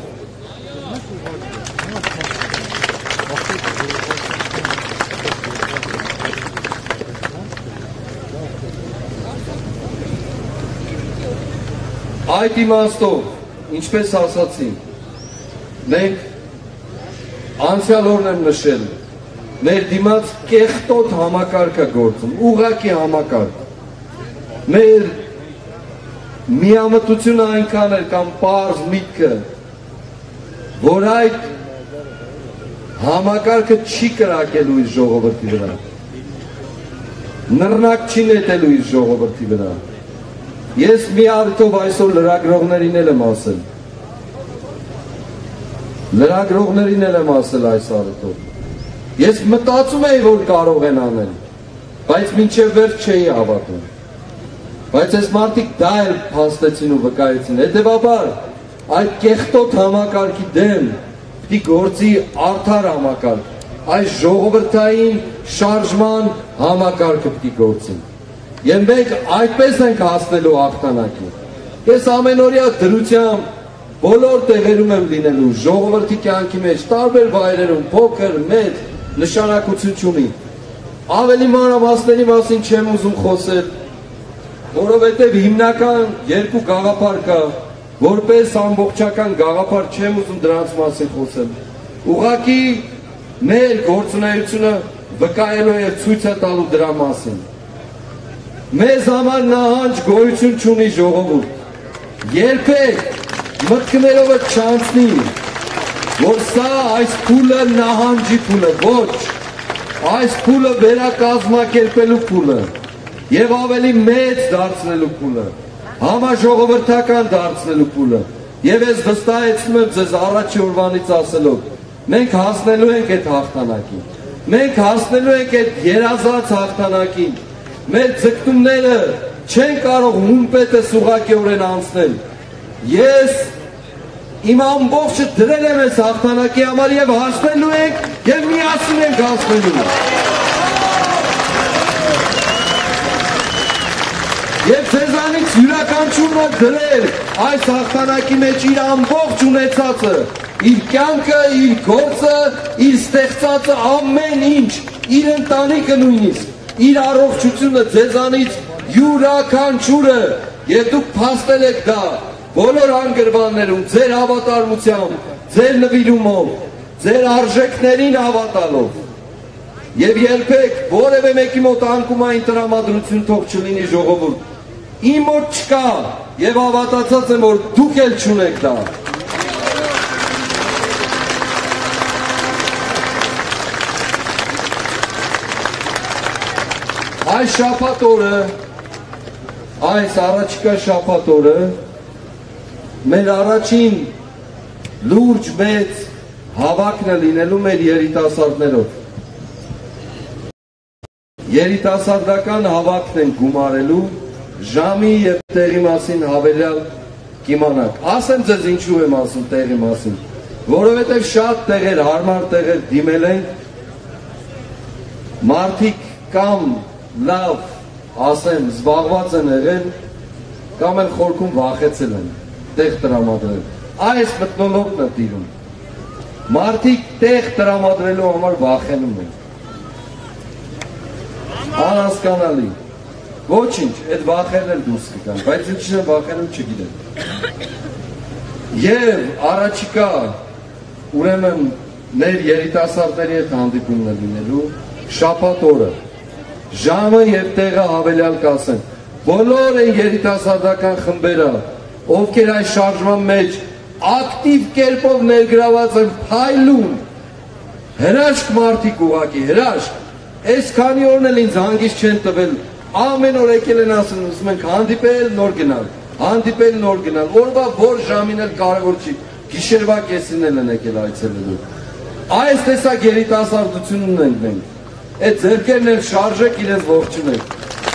Այդ իմաստով, ինչպես ասացի, մենք անցյալ օրն եմ նշել, մեր դիմաց կեղտոտ համակարգ է գործում, ուղղակի համակարգ։ Մեր միամտությունը այնքան էր կամ պարզ միտքը, որ այդ համակարգը չի կրակելու իր ժողովրդի վրա, նռնակ չի նետելու իր ժողովրդի վրա։ Ես մի արդյով այսօր լրագրողներին էլ եմ ասել, լրագրողներին էլ եմ ասել այս արդյով, ես մտածում էի, որ կարող են անել, բայց մինչև վերջ չէի հավատում, բայց այս մարդիկ դա էլ փաստեցին ու վկայեցին, հետևաբար այդ կեղտոտ համակարգի դեմ պիտի գործի արդար համակարգ, այս ժողովրդային շարժման համակարգը պիտի գործի։ Եվ մենք այդպես ենք հասնելու հաղթանակին։ Ես ամենօրյա դրությամբ բոլոր տեղերում եմ լինելու, ժողովրդի կյանքի մեջ, տարբեր վայրերում, փոքր, մեծ, նշանակություն չունի։ Ավելի մանրամասների մասին չեմ ուզում խոսել, որովհետև հիմնական երկու գաղափար կա, որպես ամբողջական գաղափար չեմ ուզում դրանց մասին խոսել։ Ուղղակի մեր գործունեությունը վկայելու եւ ցույց է տալու դրա մասին։ Մեզ համար նահանջ գոյություն չունի ժողովուրդ, երբեք մտքներովը չանցնի, որ սա այս փուլը նահանջի փուլը, ոչ, այս փուլը վերակազմակերպելու փուլը եւ ավելի մեծ դարձնելու փուլը, համաժողովրդական դարձնելու փուլը եւ ես վստահեցնում եմ ձեզ առաջի օրվանից ասելով, մենք հասնելու ենք այդ հաղթանակին, մենք հասնելու ենք այդ երազած հաղթանակին, մեր ձգտումները չեն կարող հումպետը սուղակիորեն անցնել։ Ես իմ ամբողջը դրել եմ այս հաղթանակի համար եւ հասնելու ենք եւ միասին ենք հասնելու։ Եվ ձեզանից յուրաքանչյուրը դրել այս հաղթանակի մեջ իր ամբողջ ունեցածը, իր կյանքը, իր գործը, իր ստեղծածը, ամեն ինչ, իր ընտանիքը նույնիսկ, իր առողջությունը ձեզանից յուրաքանչյուրը, եւ դուք փաստել եք դա բոլոր անգրվաններում, ձեր հավատարմությամբ, ձեր նվիրումով, ձեր արժեքներին հավատալով, եւ երբեք որևէ մեկի մոտ անկումային տրամադրություն թող չլինի ժողովուրդ, իմ մոտ չկա եւ հավատացած եմ, որ դուք էլ չունեք դա։ Այս շաբաթ օրը, այս առաջիկա շաբաթ օրը մեր առաջին լուրջ մեծ հավաքն է լինելու մեր երիտասարդներով։ Երիտասարդական հավաքն են գումարելու ժամի եւ տեղի մասին հավելյալ կիմանաք։ Ասեմ ձեզ ինչու եմ ասում տեղի մասին, որովհետեւ շատ տեղեր, հարմար տեղեր դիմել են մարդիկ կամ լավ, ասեմ, զբաղված են եղել, կամ էլ խորքում վախեցել են, տեղ տրամադրել։ Այս մթնոլորտն է տիրում։ Մարդիկ տեղ տրամադրելու համար վախենում են։ Անհասկանալի։ Ոչինչ, այդ վախերն էլ դուրս կգան, բայց ինչն է վախենում չգիտեմ։ Եվ առաջիկա, ուրեմն մեր երիտասարդների հետ հանդիպումն է լինելու շաբաթ օրը։ Ժամը եւ տեղը հավելյալ կասեն։ Բոլոր են երիտասարդական խմբերը, ովքեր այս շարժման մեջ ակտիվ կերպով ներգրաված են, փայլուն, հրաշք մարդիկ ուղակի, հրաշք, այսքանի օրն էլ ինձ հանգիստ չեն տվել, ամեն օր եկել են ասում, ուզում ենք հանդիպել, նոր գնալ, հանդիպել, նոր գնալ, օրվա որ ժամին էլ կարևոր չի, գիշերվա կեսին էլ են եկել այցելելու։ Այս տեսակ երիտասարդությունն ենք մենք, այդ ձեռքերն էլ շարժեք, իրենց ողջունեք։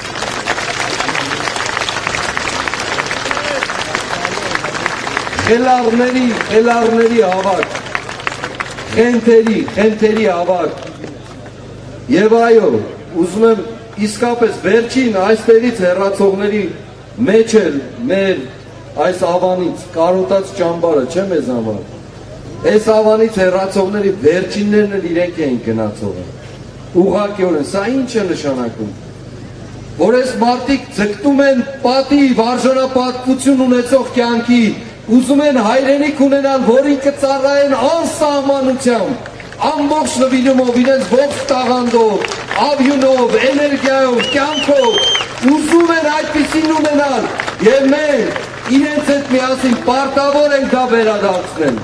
Խելառների, խելառների հավաք, խենթերի, խենթերի հավաք, եւ այո, ուզում եմ իսկապես վերջին այստեղից հեռացողների մեջ էլ մեր այս ավանից կարոտած ճամբարը չէ մեզ համար, այս ավանից հեռացողների վերջիններն էլ իրենք էին գնացողը, ուղղակիորեն, սա ինչ է նշանակում, որ այս մարդիկ ձգտում են պատիվ, արժանապատվություն ունեցող կյանքի, ուզում են հայրենիք ունենալ, որին կծառայեն անսահմանությամբ, ամբողջ նվիրումով, իրենց ողջ տաղանդով, ավյունով, էներգիայով, կյանքով, ուզում են այդպիսին ունենալ, եւ մենք իրենց հետ միասին պարտավոր ենք դա վերադարձնել։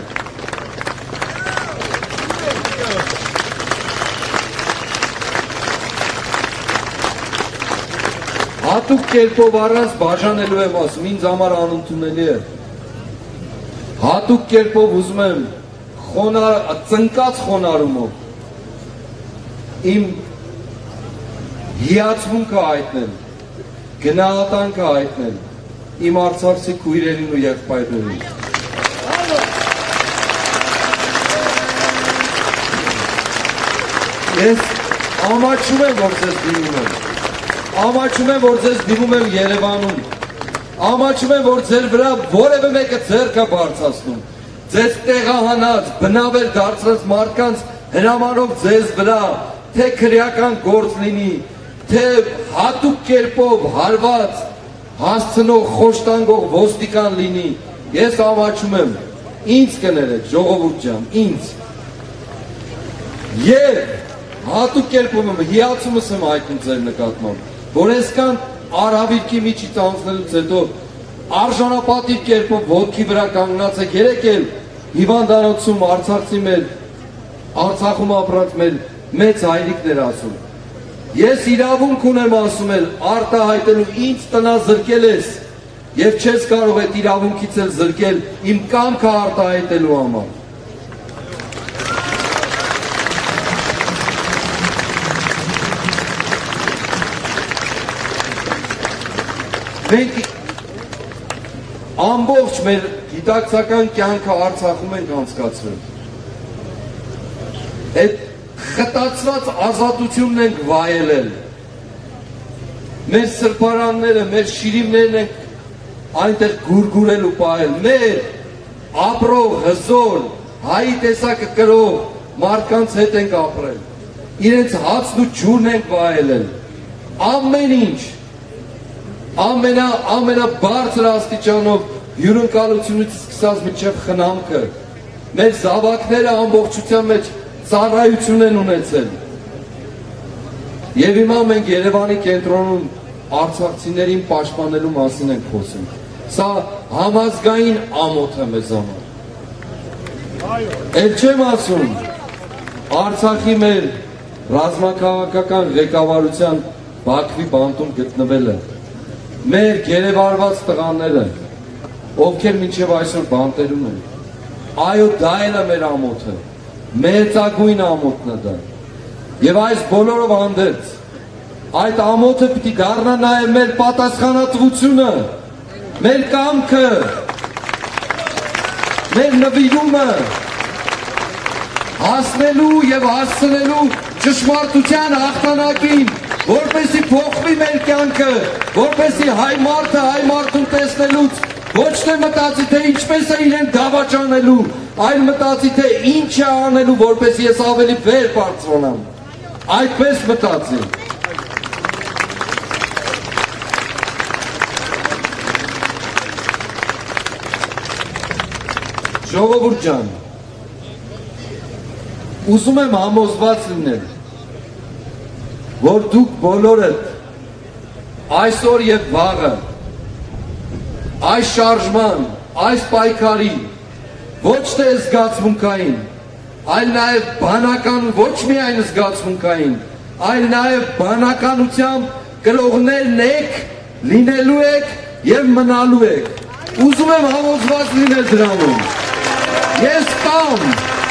Հատուկ կերպով առանց բաժանելու եմ ասում, ինձ համար անընդունելի է։ Հատուկ կերպով ուզում եմ ծնկած խոնարհումով իմ հիացմունքը հայտնել, գնահատանքը հայտնել իմ արցախցի քույրերին ու եղբայրներին։ Ես ամաչում եմ, որ ձեզ դիմում եմ, ամաչում եմ, որ ձեզ դիմում եմ Երևանում, ամաչում եմ, որ ձեր վրա որևէ մեկը ձեռք է բարձրացնում, ձեզ տեղահանած, բնավեր դարձրած մարդկանց հրամանով ձեզ վրա, թե քրեական գործ լինի, թե հատուկ կերպով հարված, հասցնող, խոշտանգող ոստիկան լինի, ես ամաչում եմ, ինձ կներեք, ժողովուրդ ջան, ինձ։ Եվ հատուկ կերպով եմ, հիացումս եմ հայտնում ձեր նկատմամբ, որ այսքան արհավիրքի միջից անցնելուց հետո արժանապատիվ կերպով ոտքի վրա կանգնած եք, երեկ էլ հիվանդանոցում Արցախցի մեր, Արցախում ապրած մեր մեծ հայրիկներ ասում։ Ես իրավունք ունեմ ասում էլ արտահայտելու, ինձ տնա զրկել ես եւ չես կարող այդ իրավունքից էլ զրկել իմ կամքը արտահայտելու համար։ Մենք ամբողջ մեր գիտակցական կյանքը Արցախում ենք անցկացրել։ Այդ խտացված ազատությունն ենք վայելել։ Մեր սրբարանները, մեր շիրիմներն ենք այնտեղ գուրգուրել ու պահել։ Մեր ապրող, հզոր, հայի տեսակը կրող մարդկանց հետ ենք ապրել։ Իրենց հացն ու ջուրն ենք վայելել։ Ամեն ինչ, ամենա, ամենաբարձր աստիճանով հյուրընկալությունից սկսած մինչև խնամքը, մեր զավակները ամբողջության մեջ ծառայություն են ունեցել։ Եվ հիմա մենք Երևանի կենտրոնում արցախցիներին պաշտպանելու մասին ենք խոսում։ Սա համազգային ամոթ է մեզ համար։ Էլ չեմ ասում Արցախի մեր ռազմաքաղաքական ղեկավարության Բաքվի բանտում գտնվելը, մեր գերեվարված տղաները, ովքեր մինչև այսօր բանտերում են, այո, դա էլ է մեր ամոթը, մեծագույն ամոթն է դա, և այս բոլորով հանդերձ, այդ ամոթը պիտի դառնա նաև մեր պատասխանատվությունը, մեր կամքը, մեր նվիրումը, հասնելու և հասցնելու ճշմարտության հաղթանակին, որպեսզի փոխվի մեր կյանքը, որպեսզի հայ մարդը հայ մարդուն տեսնելուց ոչ թե մտածի, թե ինչպես է իրեն դավաճանելու, այլ մտածի, թե ինչ է անելու, որպեսզի ես ավելի վեր բարձրանամ, այդպես մտածի։ Ժողովուրդ ջան, ուզում եմ համոզված լինել, որ դուք բոլորդ այսօր և վաղը այս շարժման, այս պայքարի ոչ թե զգացմունքային, այլ նաև բանական, ոչ միայն զգացմունքային, այլ նաև բանականությամբ կրողներն եք, լինելու եք և մնալու եք։ Ուզում եմ համոզված լինել դրանում։ Ես կամ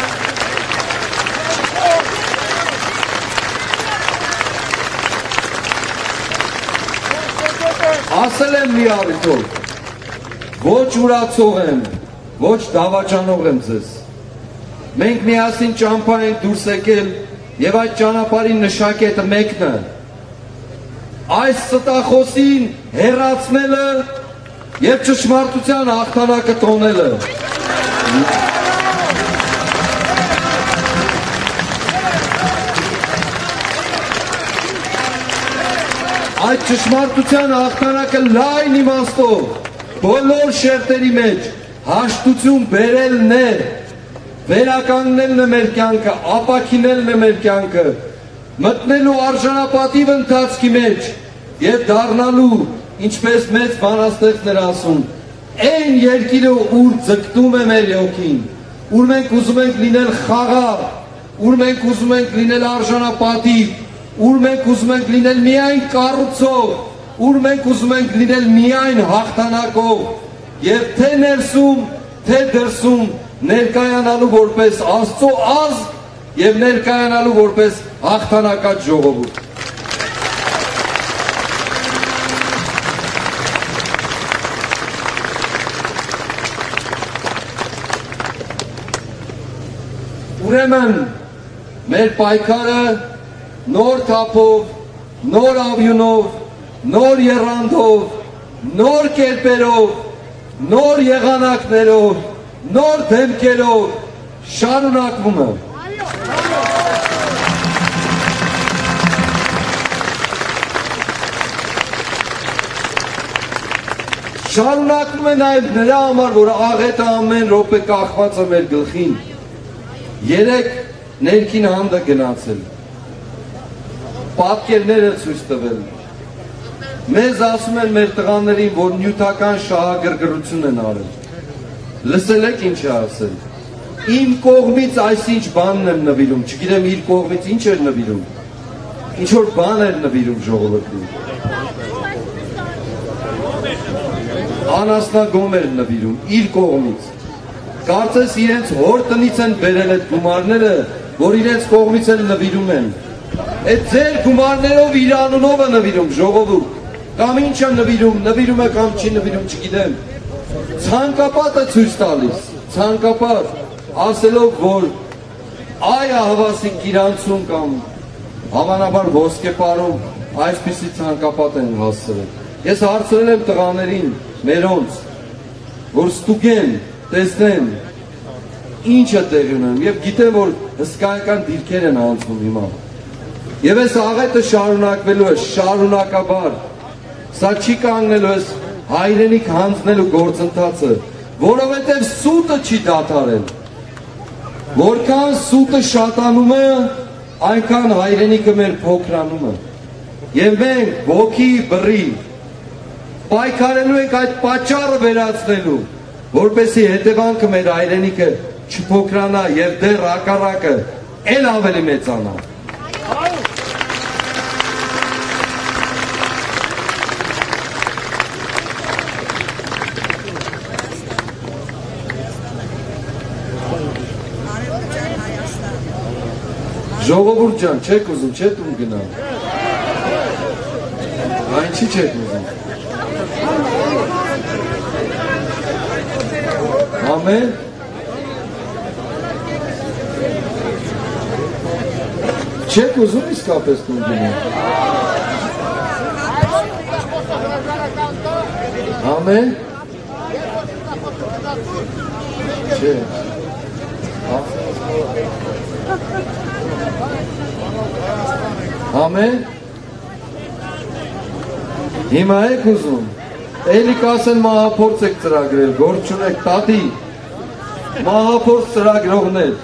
ասել եմ մի առիթով, ոչ ուրացող եմ, ոչ դավաճանող եմ ձեզ։ Մենք միասին ճամփա ենք դուրս եկել և այդ ճանապարհի նշակետը մեկն է։ Այս ստախոսին հեռացնելը և ճշմարտության հաղթանակը տոնելը։ Այդ ճշմարտության հաղթանակը լայն իմաստով բոլոր շերտերի մեջ հաշտություն բերելն է, վերականգնելն է մեր կյանքը, ապաքինելն է մեր կյանքը, մտնելու արժանապատիվ ընթացքի մեջ և դառնալու, ինչպես մեծ բանաստեղծն էր ասում, այն երկիրը, ուր ձգտում է մեր հոգին, ուր մենք ուզում ենք լինել խաղաղ, ուր մենք ուզում ենք լինել արժանապատիվ, ուր մենք ուզում ենք լինել միայն կառուցող, ուր մենք ուզում ենք լինել միայն հաղթանակով և թե ներսում, թե դրսում ներկայանալու որպես Աստծո ազգ և ներկայանալու որպես հաղթանակած ժողովուրդ։ Ուրեմն մեր պայքարը նոր թափով, նոր ավյունով, նոր եռանդով, նոր կերպերով, նոր եղանակներով, նոր դեմքերով շարունակվում է։ Շարունակվում է նաև նրա համար, որ աղետը ամեն րոպե կախված է մեր գլխին։ Երեք ներքին հանդը գնացել, պատկերները ցույց տվել։ Մեզ ասում են մեր տղաներին, որ նյութական շահագրգռություն են արել։ Լսել եք ինչ է ասել։ Իմ կողմից այսինչ բանն եմ նվիրում, չգիտեմ իր կողմից ինչ էր նվիրում։ Ինչ որ բան էր նվիրում ժողովրդին։ Անասնագոմ էր նվիրում իր կողմից։ Կարծես իրենց հոր տնից են բերել այդ գումարները, որ իրենց կողմից էլ նվիրում են։ Այդ ձեր գումարներով իր անունով է նվիրում ժողովուրդ։ կամ ինչ է նվիրում, նվիրում է կամ չի նվիրում, չգիտեմ։ Ցանկապատը ցույց տալիս, ցանկապատ, ասելով, որ այ ահավասիկ իրանցում կամ հավանաբար ոսկեպարում այսպիսի ցանկապատ են հասցրել։ Ես հարցրել եմ տղաներին, մերոնց, որ ստուգեն, տեսնեն, ինչ է տեղի ունենում, և գիտեմ, որ հսկայական դիրքեր են անցնում հիմա։ Եվ այս աղետը շարունակվելու է, շարունակաբար, սա չի կանգնելու ես հայրենիք հանձնելու գործընթացը, որովհետև սուտը չի դադարել։ Որքան սուտը շատանում է, այնքան հայրենիքը մեր փոքրանում է։ Եվ մենք ոգի բռի պայքարելու ենք այդ պատճառը վերացնելու, որպեսզի հետևանքը մեր հայրենիքը չփոքրանա եւ դեռ հակառակը էլ ավելի մեծանա։ Ժողովուրդ ջան, չեք ուզում, չեք ում գնալ։ Այն չի չեք ուզում։ Ամեն։ Չեք ուզում իսկապես տուն գնալ։ Ամեն։ Չէ։ Ամեն։ Հիմա եք ուզում, էլի կասեն մահափորձ եք ծրագրել, գործ չունեք, տատի, մահափորձ ծրագրողներ,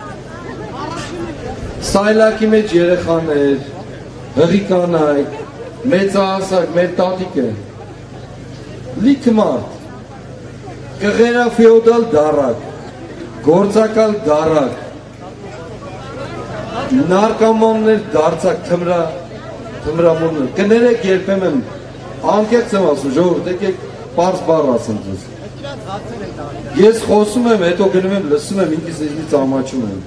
սայլակի մեջ երեխաներ, հղի կանայք, մեծահասակ, մեր տատիկ են, լիքը մարդ, կղերա ֆեոդալ դարակ, գործակալ դարակ, նարկամաններ դարձակ թմրա, թմրամուններ, կներեք երբեմն, անկեղծ եմ ասում, ժողովուրդ, եկեք պարզ բառ ասեմ ձեզ։ Ես խոսում եմ, հետո գնում եմ, լսում եմ, ինքս ինձնից ամաչում եմ։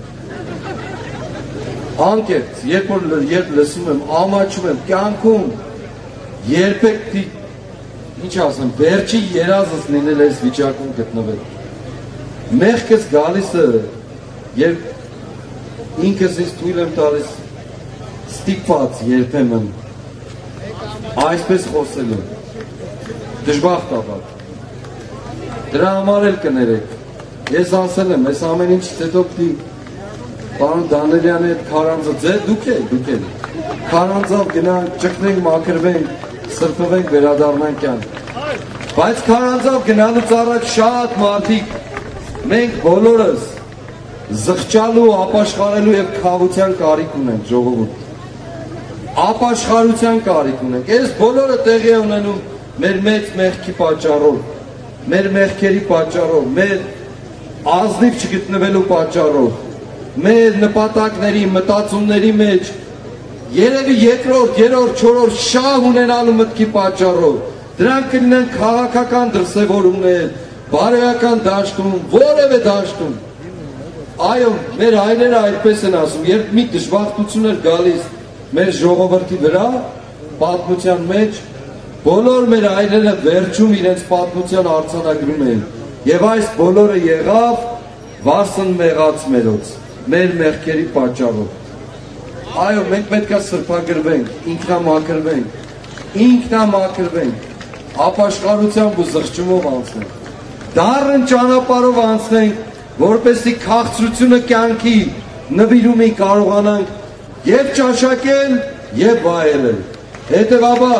Անկեղծ, երբ որ երբ լսում եմ, ամաչում եմ, կյանքում երբեք ինչ ասեմ, վերջի երազս լինել այս վիճակում գտնվել։ Մեղքս գալիս է, երբ ինքս ինձ թույլ եմ տալիս ստիպված երբեմն այսպես խոսելու, դժբախտաբար, դրա համար էլ կներեք, ես ասել եմ, ես ամեն ինչից հետո պիտի պարոն Դանելյանի հետ քարանձը, ձեր դուք եք, դուք եք, քարանձավ գնանք, ճգնենք, մաքրվենք, սրբվենք, վերադառնանք կյանք, բայց քարանձավ գնալուց առաջ շատ մարդիկ, մենք բոլորս զղջալու, ապաշխարելու և քավության կարիք ունենք, ժողովուրդ, ապաշխարության կարիք ունենք, ես բոլորը տեղի է ունենում մեր մեծ մեղքի պատճառով, մեր մեղքերի պատճառով, մեր ազնիվ չգտնվելու պատճառով, մեր նպատակների, մտածումների մեջ, երևի երկրորդ, երրորդ, չորրորդ շահ ունենալու մտքի պատճառով, դրանք կլինեն քաղաքական դրսևորումներ, բարոյական դաշտում, որևէ դաշտում, այո, մեր հայրերը այդպես են ասում, երբ մի դժբախտություն էր գալիս մեր ժողովրդի վրա, պատմության մեջ, բոլոր մեր հայրերը վերջում իրենց պատմության արձանագրում էին, և այս բոլորը եղավ վասն մեղած մերոց, մեր մեղքերի պատճառով։ Այո, մենք պետք է սրբագրվենք, ինքնամաքրվենք, ինքնամաքրվենք, ապաշխարությամբ ու զղջումով անցնենք, դառն ճանապարհով անցնենք, որպեսզի քաղցրությունը կյանքի նվիրումի կարողանանք և ճաշակել, և վայելել։ Հետևաբար,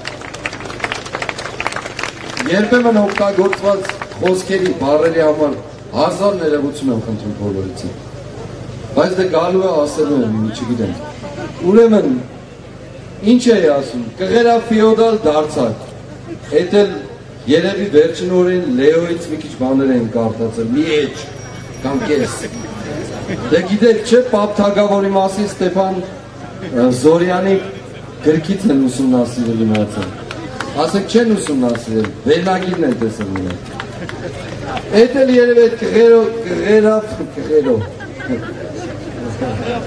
երբեմն օգտագործված խոսքերի, բառերի համար հազար ներողություն եմ խնդրում բոլորից։ Բայց դե գալու է ասելու եմ, չգիտեմ։ Ուրեմն, ինչ էի ասում, կղերա ֆեոդալ դարձակ, էդ էլ երևի վերջին օրին Լեոյից մի քիչ բաներ են կարդացել, մի էջ, կամ կես։ Դե գիտեք չէ, Պապ Թագավորի մասին Ստեփան Զորյանի գրքից են ուսումնասիրել իմացել։ Ասեք չեն ուսումնասիրել, վերնագիրն են տեսել նրանք։ Էդ էլ երևի այդ կղերավ, կղերով։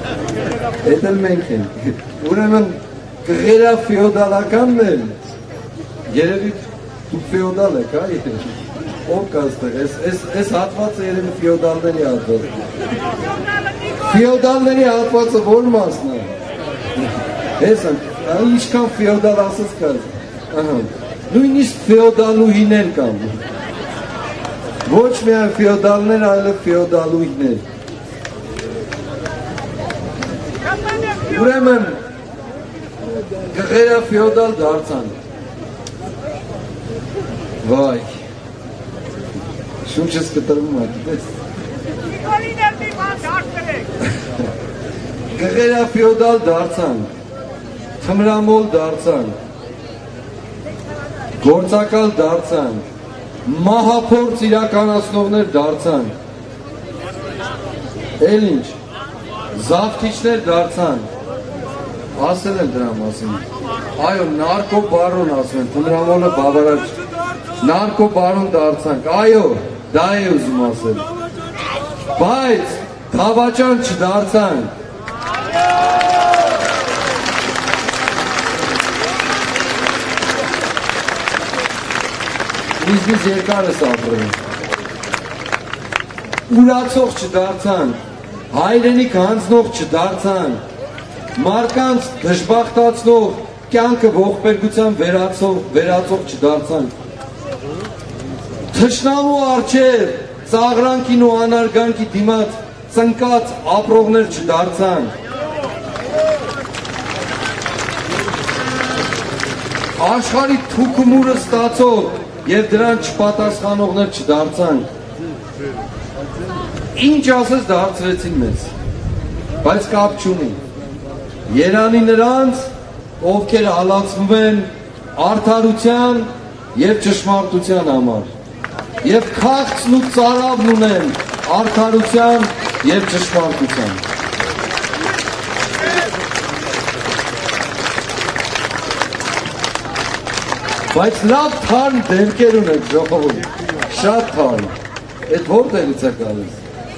Էդ էլ մենք ենք։ Ուրեմն կղերավ ֆեոդալականն էլ Երևի դուք ֆեոդալ եք, հա, երևի։ Ով կա այստեղ, այս հատվածը երևի ֆեոդալների հատված։ Ֆեոդալների հատվածը որ մասն է։ Ես ինչքան ֆեոդալ ասած կա։ Ահա։ Նույնիսկ ֆեոդալուհիներ կան։ Ոչ միայն ֆեոդալներ, այլև ֆեոդալուհիներ։ Ուրեմն գղերը ֆեոդալ դարձան։ Վայ։ Շունչս կտրվում է, դες։ Գղերը ֆեոդալ դարձան, թմրամոլ դարձան, գործակալ դարձան, մահափորձ իրականացնողներ դարձան, էլ ինչ, զավթիչներ դարձան, ասել են դրա մասին, այո, նարկո բարոն ասում են, թմրամոլը բավարար չէ, նարկո բարոն դարձանք, այո, դա է ուզում ասել, բայց թավաճան չդարձանք, Իզմից երկար ես ապրել, ուրացող չդարձանք, հայրենիք հանձնող չդարձանք, մարկանց դժբախտացնող, կյանքը ողբերգության վերածող չդարձանք, թշնամու առջև ծաղրանքին ու անարգանքի դիմաց ծնկած ապրողներ չդարձանք, աշխարհի թուքումուրը ստացող և դրան չպատասխանողներ չդարձանք, ինչ ասես դարձրեցին մեզ, բայց կապ չունի, երանի նրանց, ովքեր հալածվում են արդարության և ճշմարտության համար, և քաղցն ու ծարավն ունեն արդարության և ճշմարտության։ Բայց լավ թարմ դեմքեր ունեք ժողովուրդ, շատ թարմ, էդ որտեղից է գալիս։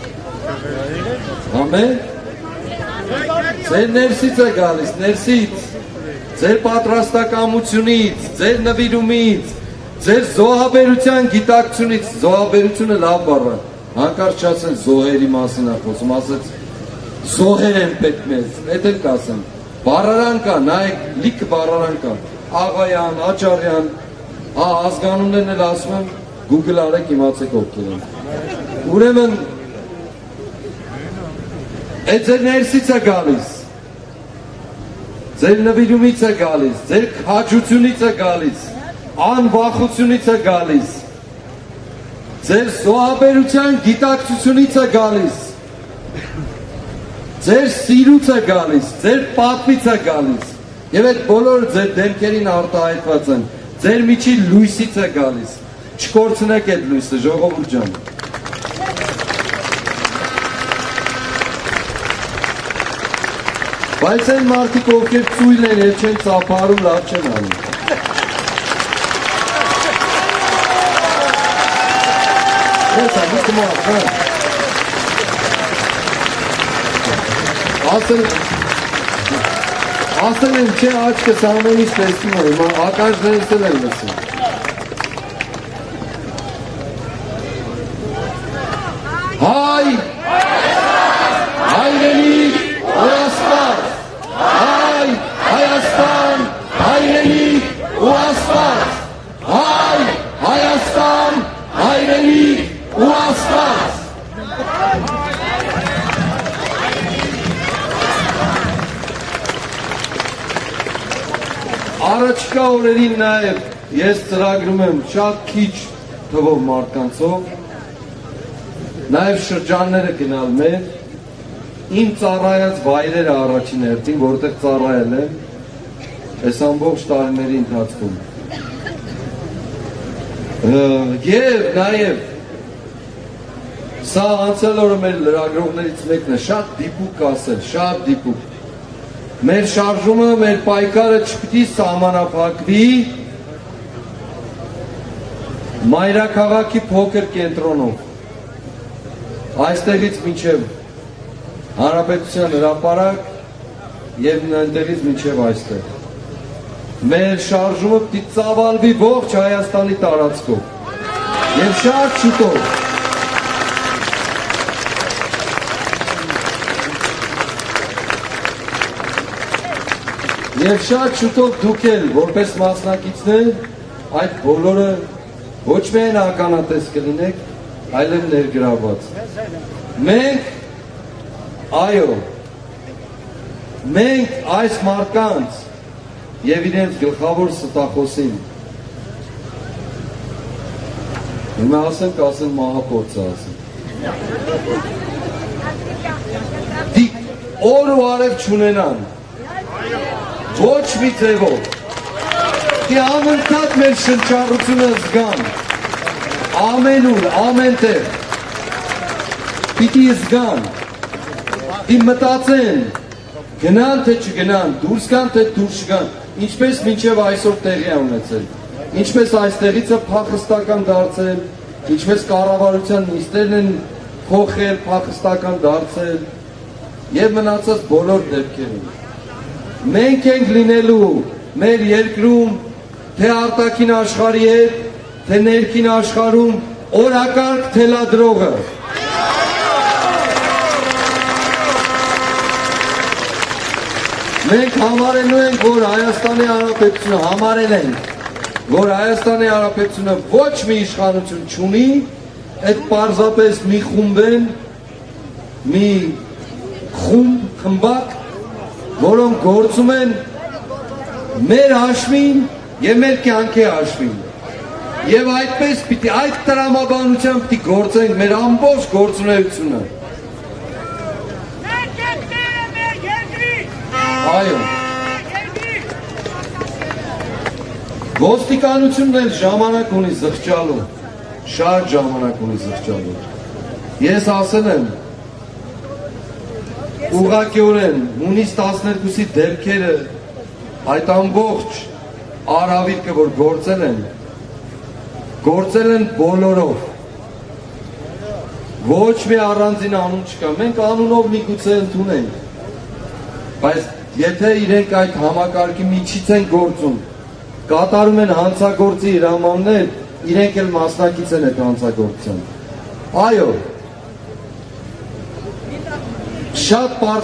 Ամեն, ձեր ներսից է գալիս, ներսից, ձեր պատրաստակամությունից, ձեր նվիրումից, ձեր զոհաբերության գիտակցությունից, զոհաբերությունը լավ բառ է, հանկարծ չասեն զոհերի մասին է խոսում, ասեց զոհեր են պետք մեզ, էդ էլ կասեմ, բառարան կա, նայեք լիքը բառարան կա, Աղայան, Աչարյան, ազգանուններն էլ ասում եմ, Google արեք իմացեք ովքեր են։ Ուրեմն, այդ ձեր ներսից է գալիս, ձեր նվիրումից է գալիս, ձեր քաջությունից է գալիս, անվախությունից է գալիս, ձեր զոհաբերության գիտակցությունից է գալիս, ձեր սիրուց է գալիս, ձեր պատվից է գալիս, և այդ բոլորը ձեր դեմքերին արտահայտված են, ձեր միջի լույսից է գալիս, չկորցնեք այդ լույսը, ժողովուրդ ջան։ Բայց այն մարդիկ, ովքեր ծույլ են և չեն ծափարում, լավ չեն անում։ Ես ամիք մարդ, հա։ Ասել Ասել են չէ աչկս ամենից տեսնում է, ականջներս էլ են լսում։ Հայ, հայրենիք ու Աստված, հայ, Հայաստան, հայրենիք ու Աստված, հայ, Հայաստան, հայրենիք ու Աստված։ Առաջկա օրերին նաև ես ծրագրում եմ շատ քիչ թվով մարդկանցով, նաև շրջանները գնալ մեր, իմ ծառայած վայրերը առաջին հերթին, որտեղ ծառայել եմ, այս ամբողջ տարիների ընթացքում։ Եվ նաև սա անցյալ օրը մեր լրագրողներից մեկն է, շատ դիպուկ ասել, շատ դիպուկ։ Մեր շարժումը, մեր պայքարը չպիտի սահմանափակվի մայրաքաղաքի փոքր կենտրոնով, այստեղից մինչև Հանրապետության հրապարակ և այնտեղից մինչև այստեղ։ մեր շարժումը պիտի ծավալվի ողջ Հայաստանի տարածքով եւ շատ շուտով եւ շատ շուտով դուք էլ որպես մասնակիցներ այդ բոլորը ոչ միայն ականատես կլինեք, այլև ներգրաված։ Մենք, այո, մենք այս մարդկանց եւ իրենց գլխավոր ստախոսին հիմա ասենք, ասեն մահապորձը ասեն։ Դիք օր ու արև չունենան, ոչ մի ձևով, դի ամենքատ մեր շնչառությունը զգան, ամենուր, ամեն տեղ, պիտի զգան, դի մտածեն, գնան թե չգնան, դուրս գան թե դուրս չգան, ինչպես մինչև այսօր տեղի է ունեցել, ինչպես այստեղիցը փախստական դարձել, ինչպես կառավարության նիստերն են փոխել, փախստական դարձել եւ մնացած բոլոր դեպքերում։ Մենք ենք լինելու մեր երկրում թե արտաքին աշխարհի հետ, թե ներքին աշխարհում օրակարգ թելադրողը։ Մենք համարելու ենք, որ Հայաստանի Հանրապետությունը համարել ենք, որ Հայաստանի Հանրապետությունը ոչ մի իշխանություն չունի, այդ պարզապես մի խումբ են, մի խումբ, խմբակ, որոնք գործում են մեր հաշվին եւ մեր կյանքի հաշվին։ Եվ այդպես պիտի այդ տրամաբանությամբ պիտի գործենք մեր ամբողջ գործունեությունը։ Այո։ Ոստիկանությունն էլ ժամանակ ունի զղջալու, շատ ժամանակ ունի զղջալու։ Ես ասել եմ, ուղղակիորեն հունիս տասներկուսի դեպքերը այդ ամբողջ արհավիրքը, որ գործել են, գործել են բոլորով։ Ոչ մի առանձին անուն չկա, մենք անունով միգուցե ընդունենք, բայց եթե իրենք այդ համակարգի միջից են գործում, կատարում են հանցագործի հրամաններ, իրենք էլ մասնակից են այդ հանցագործության։ Այո, շատ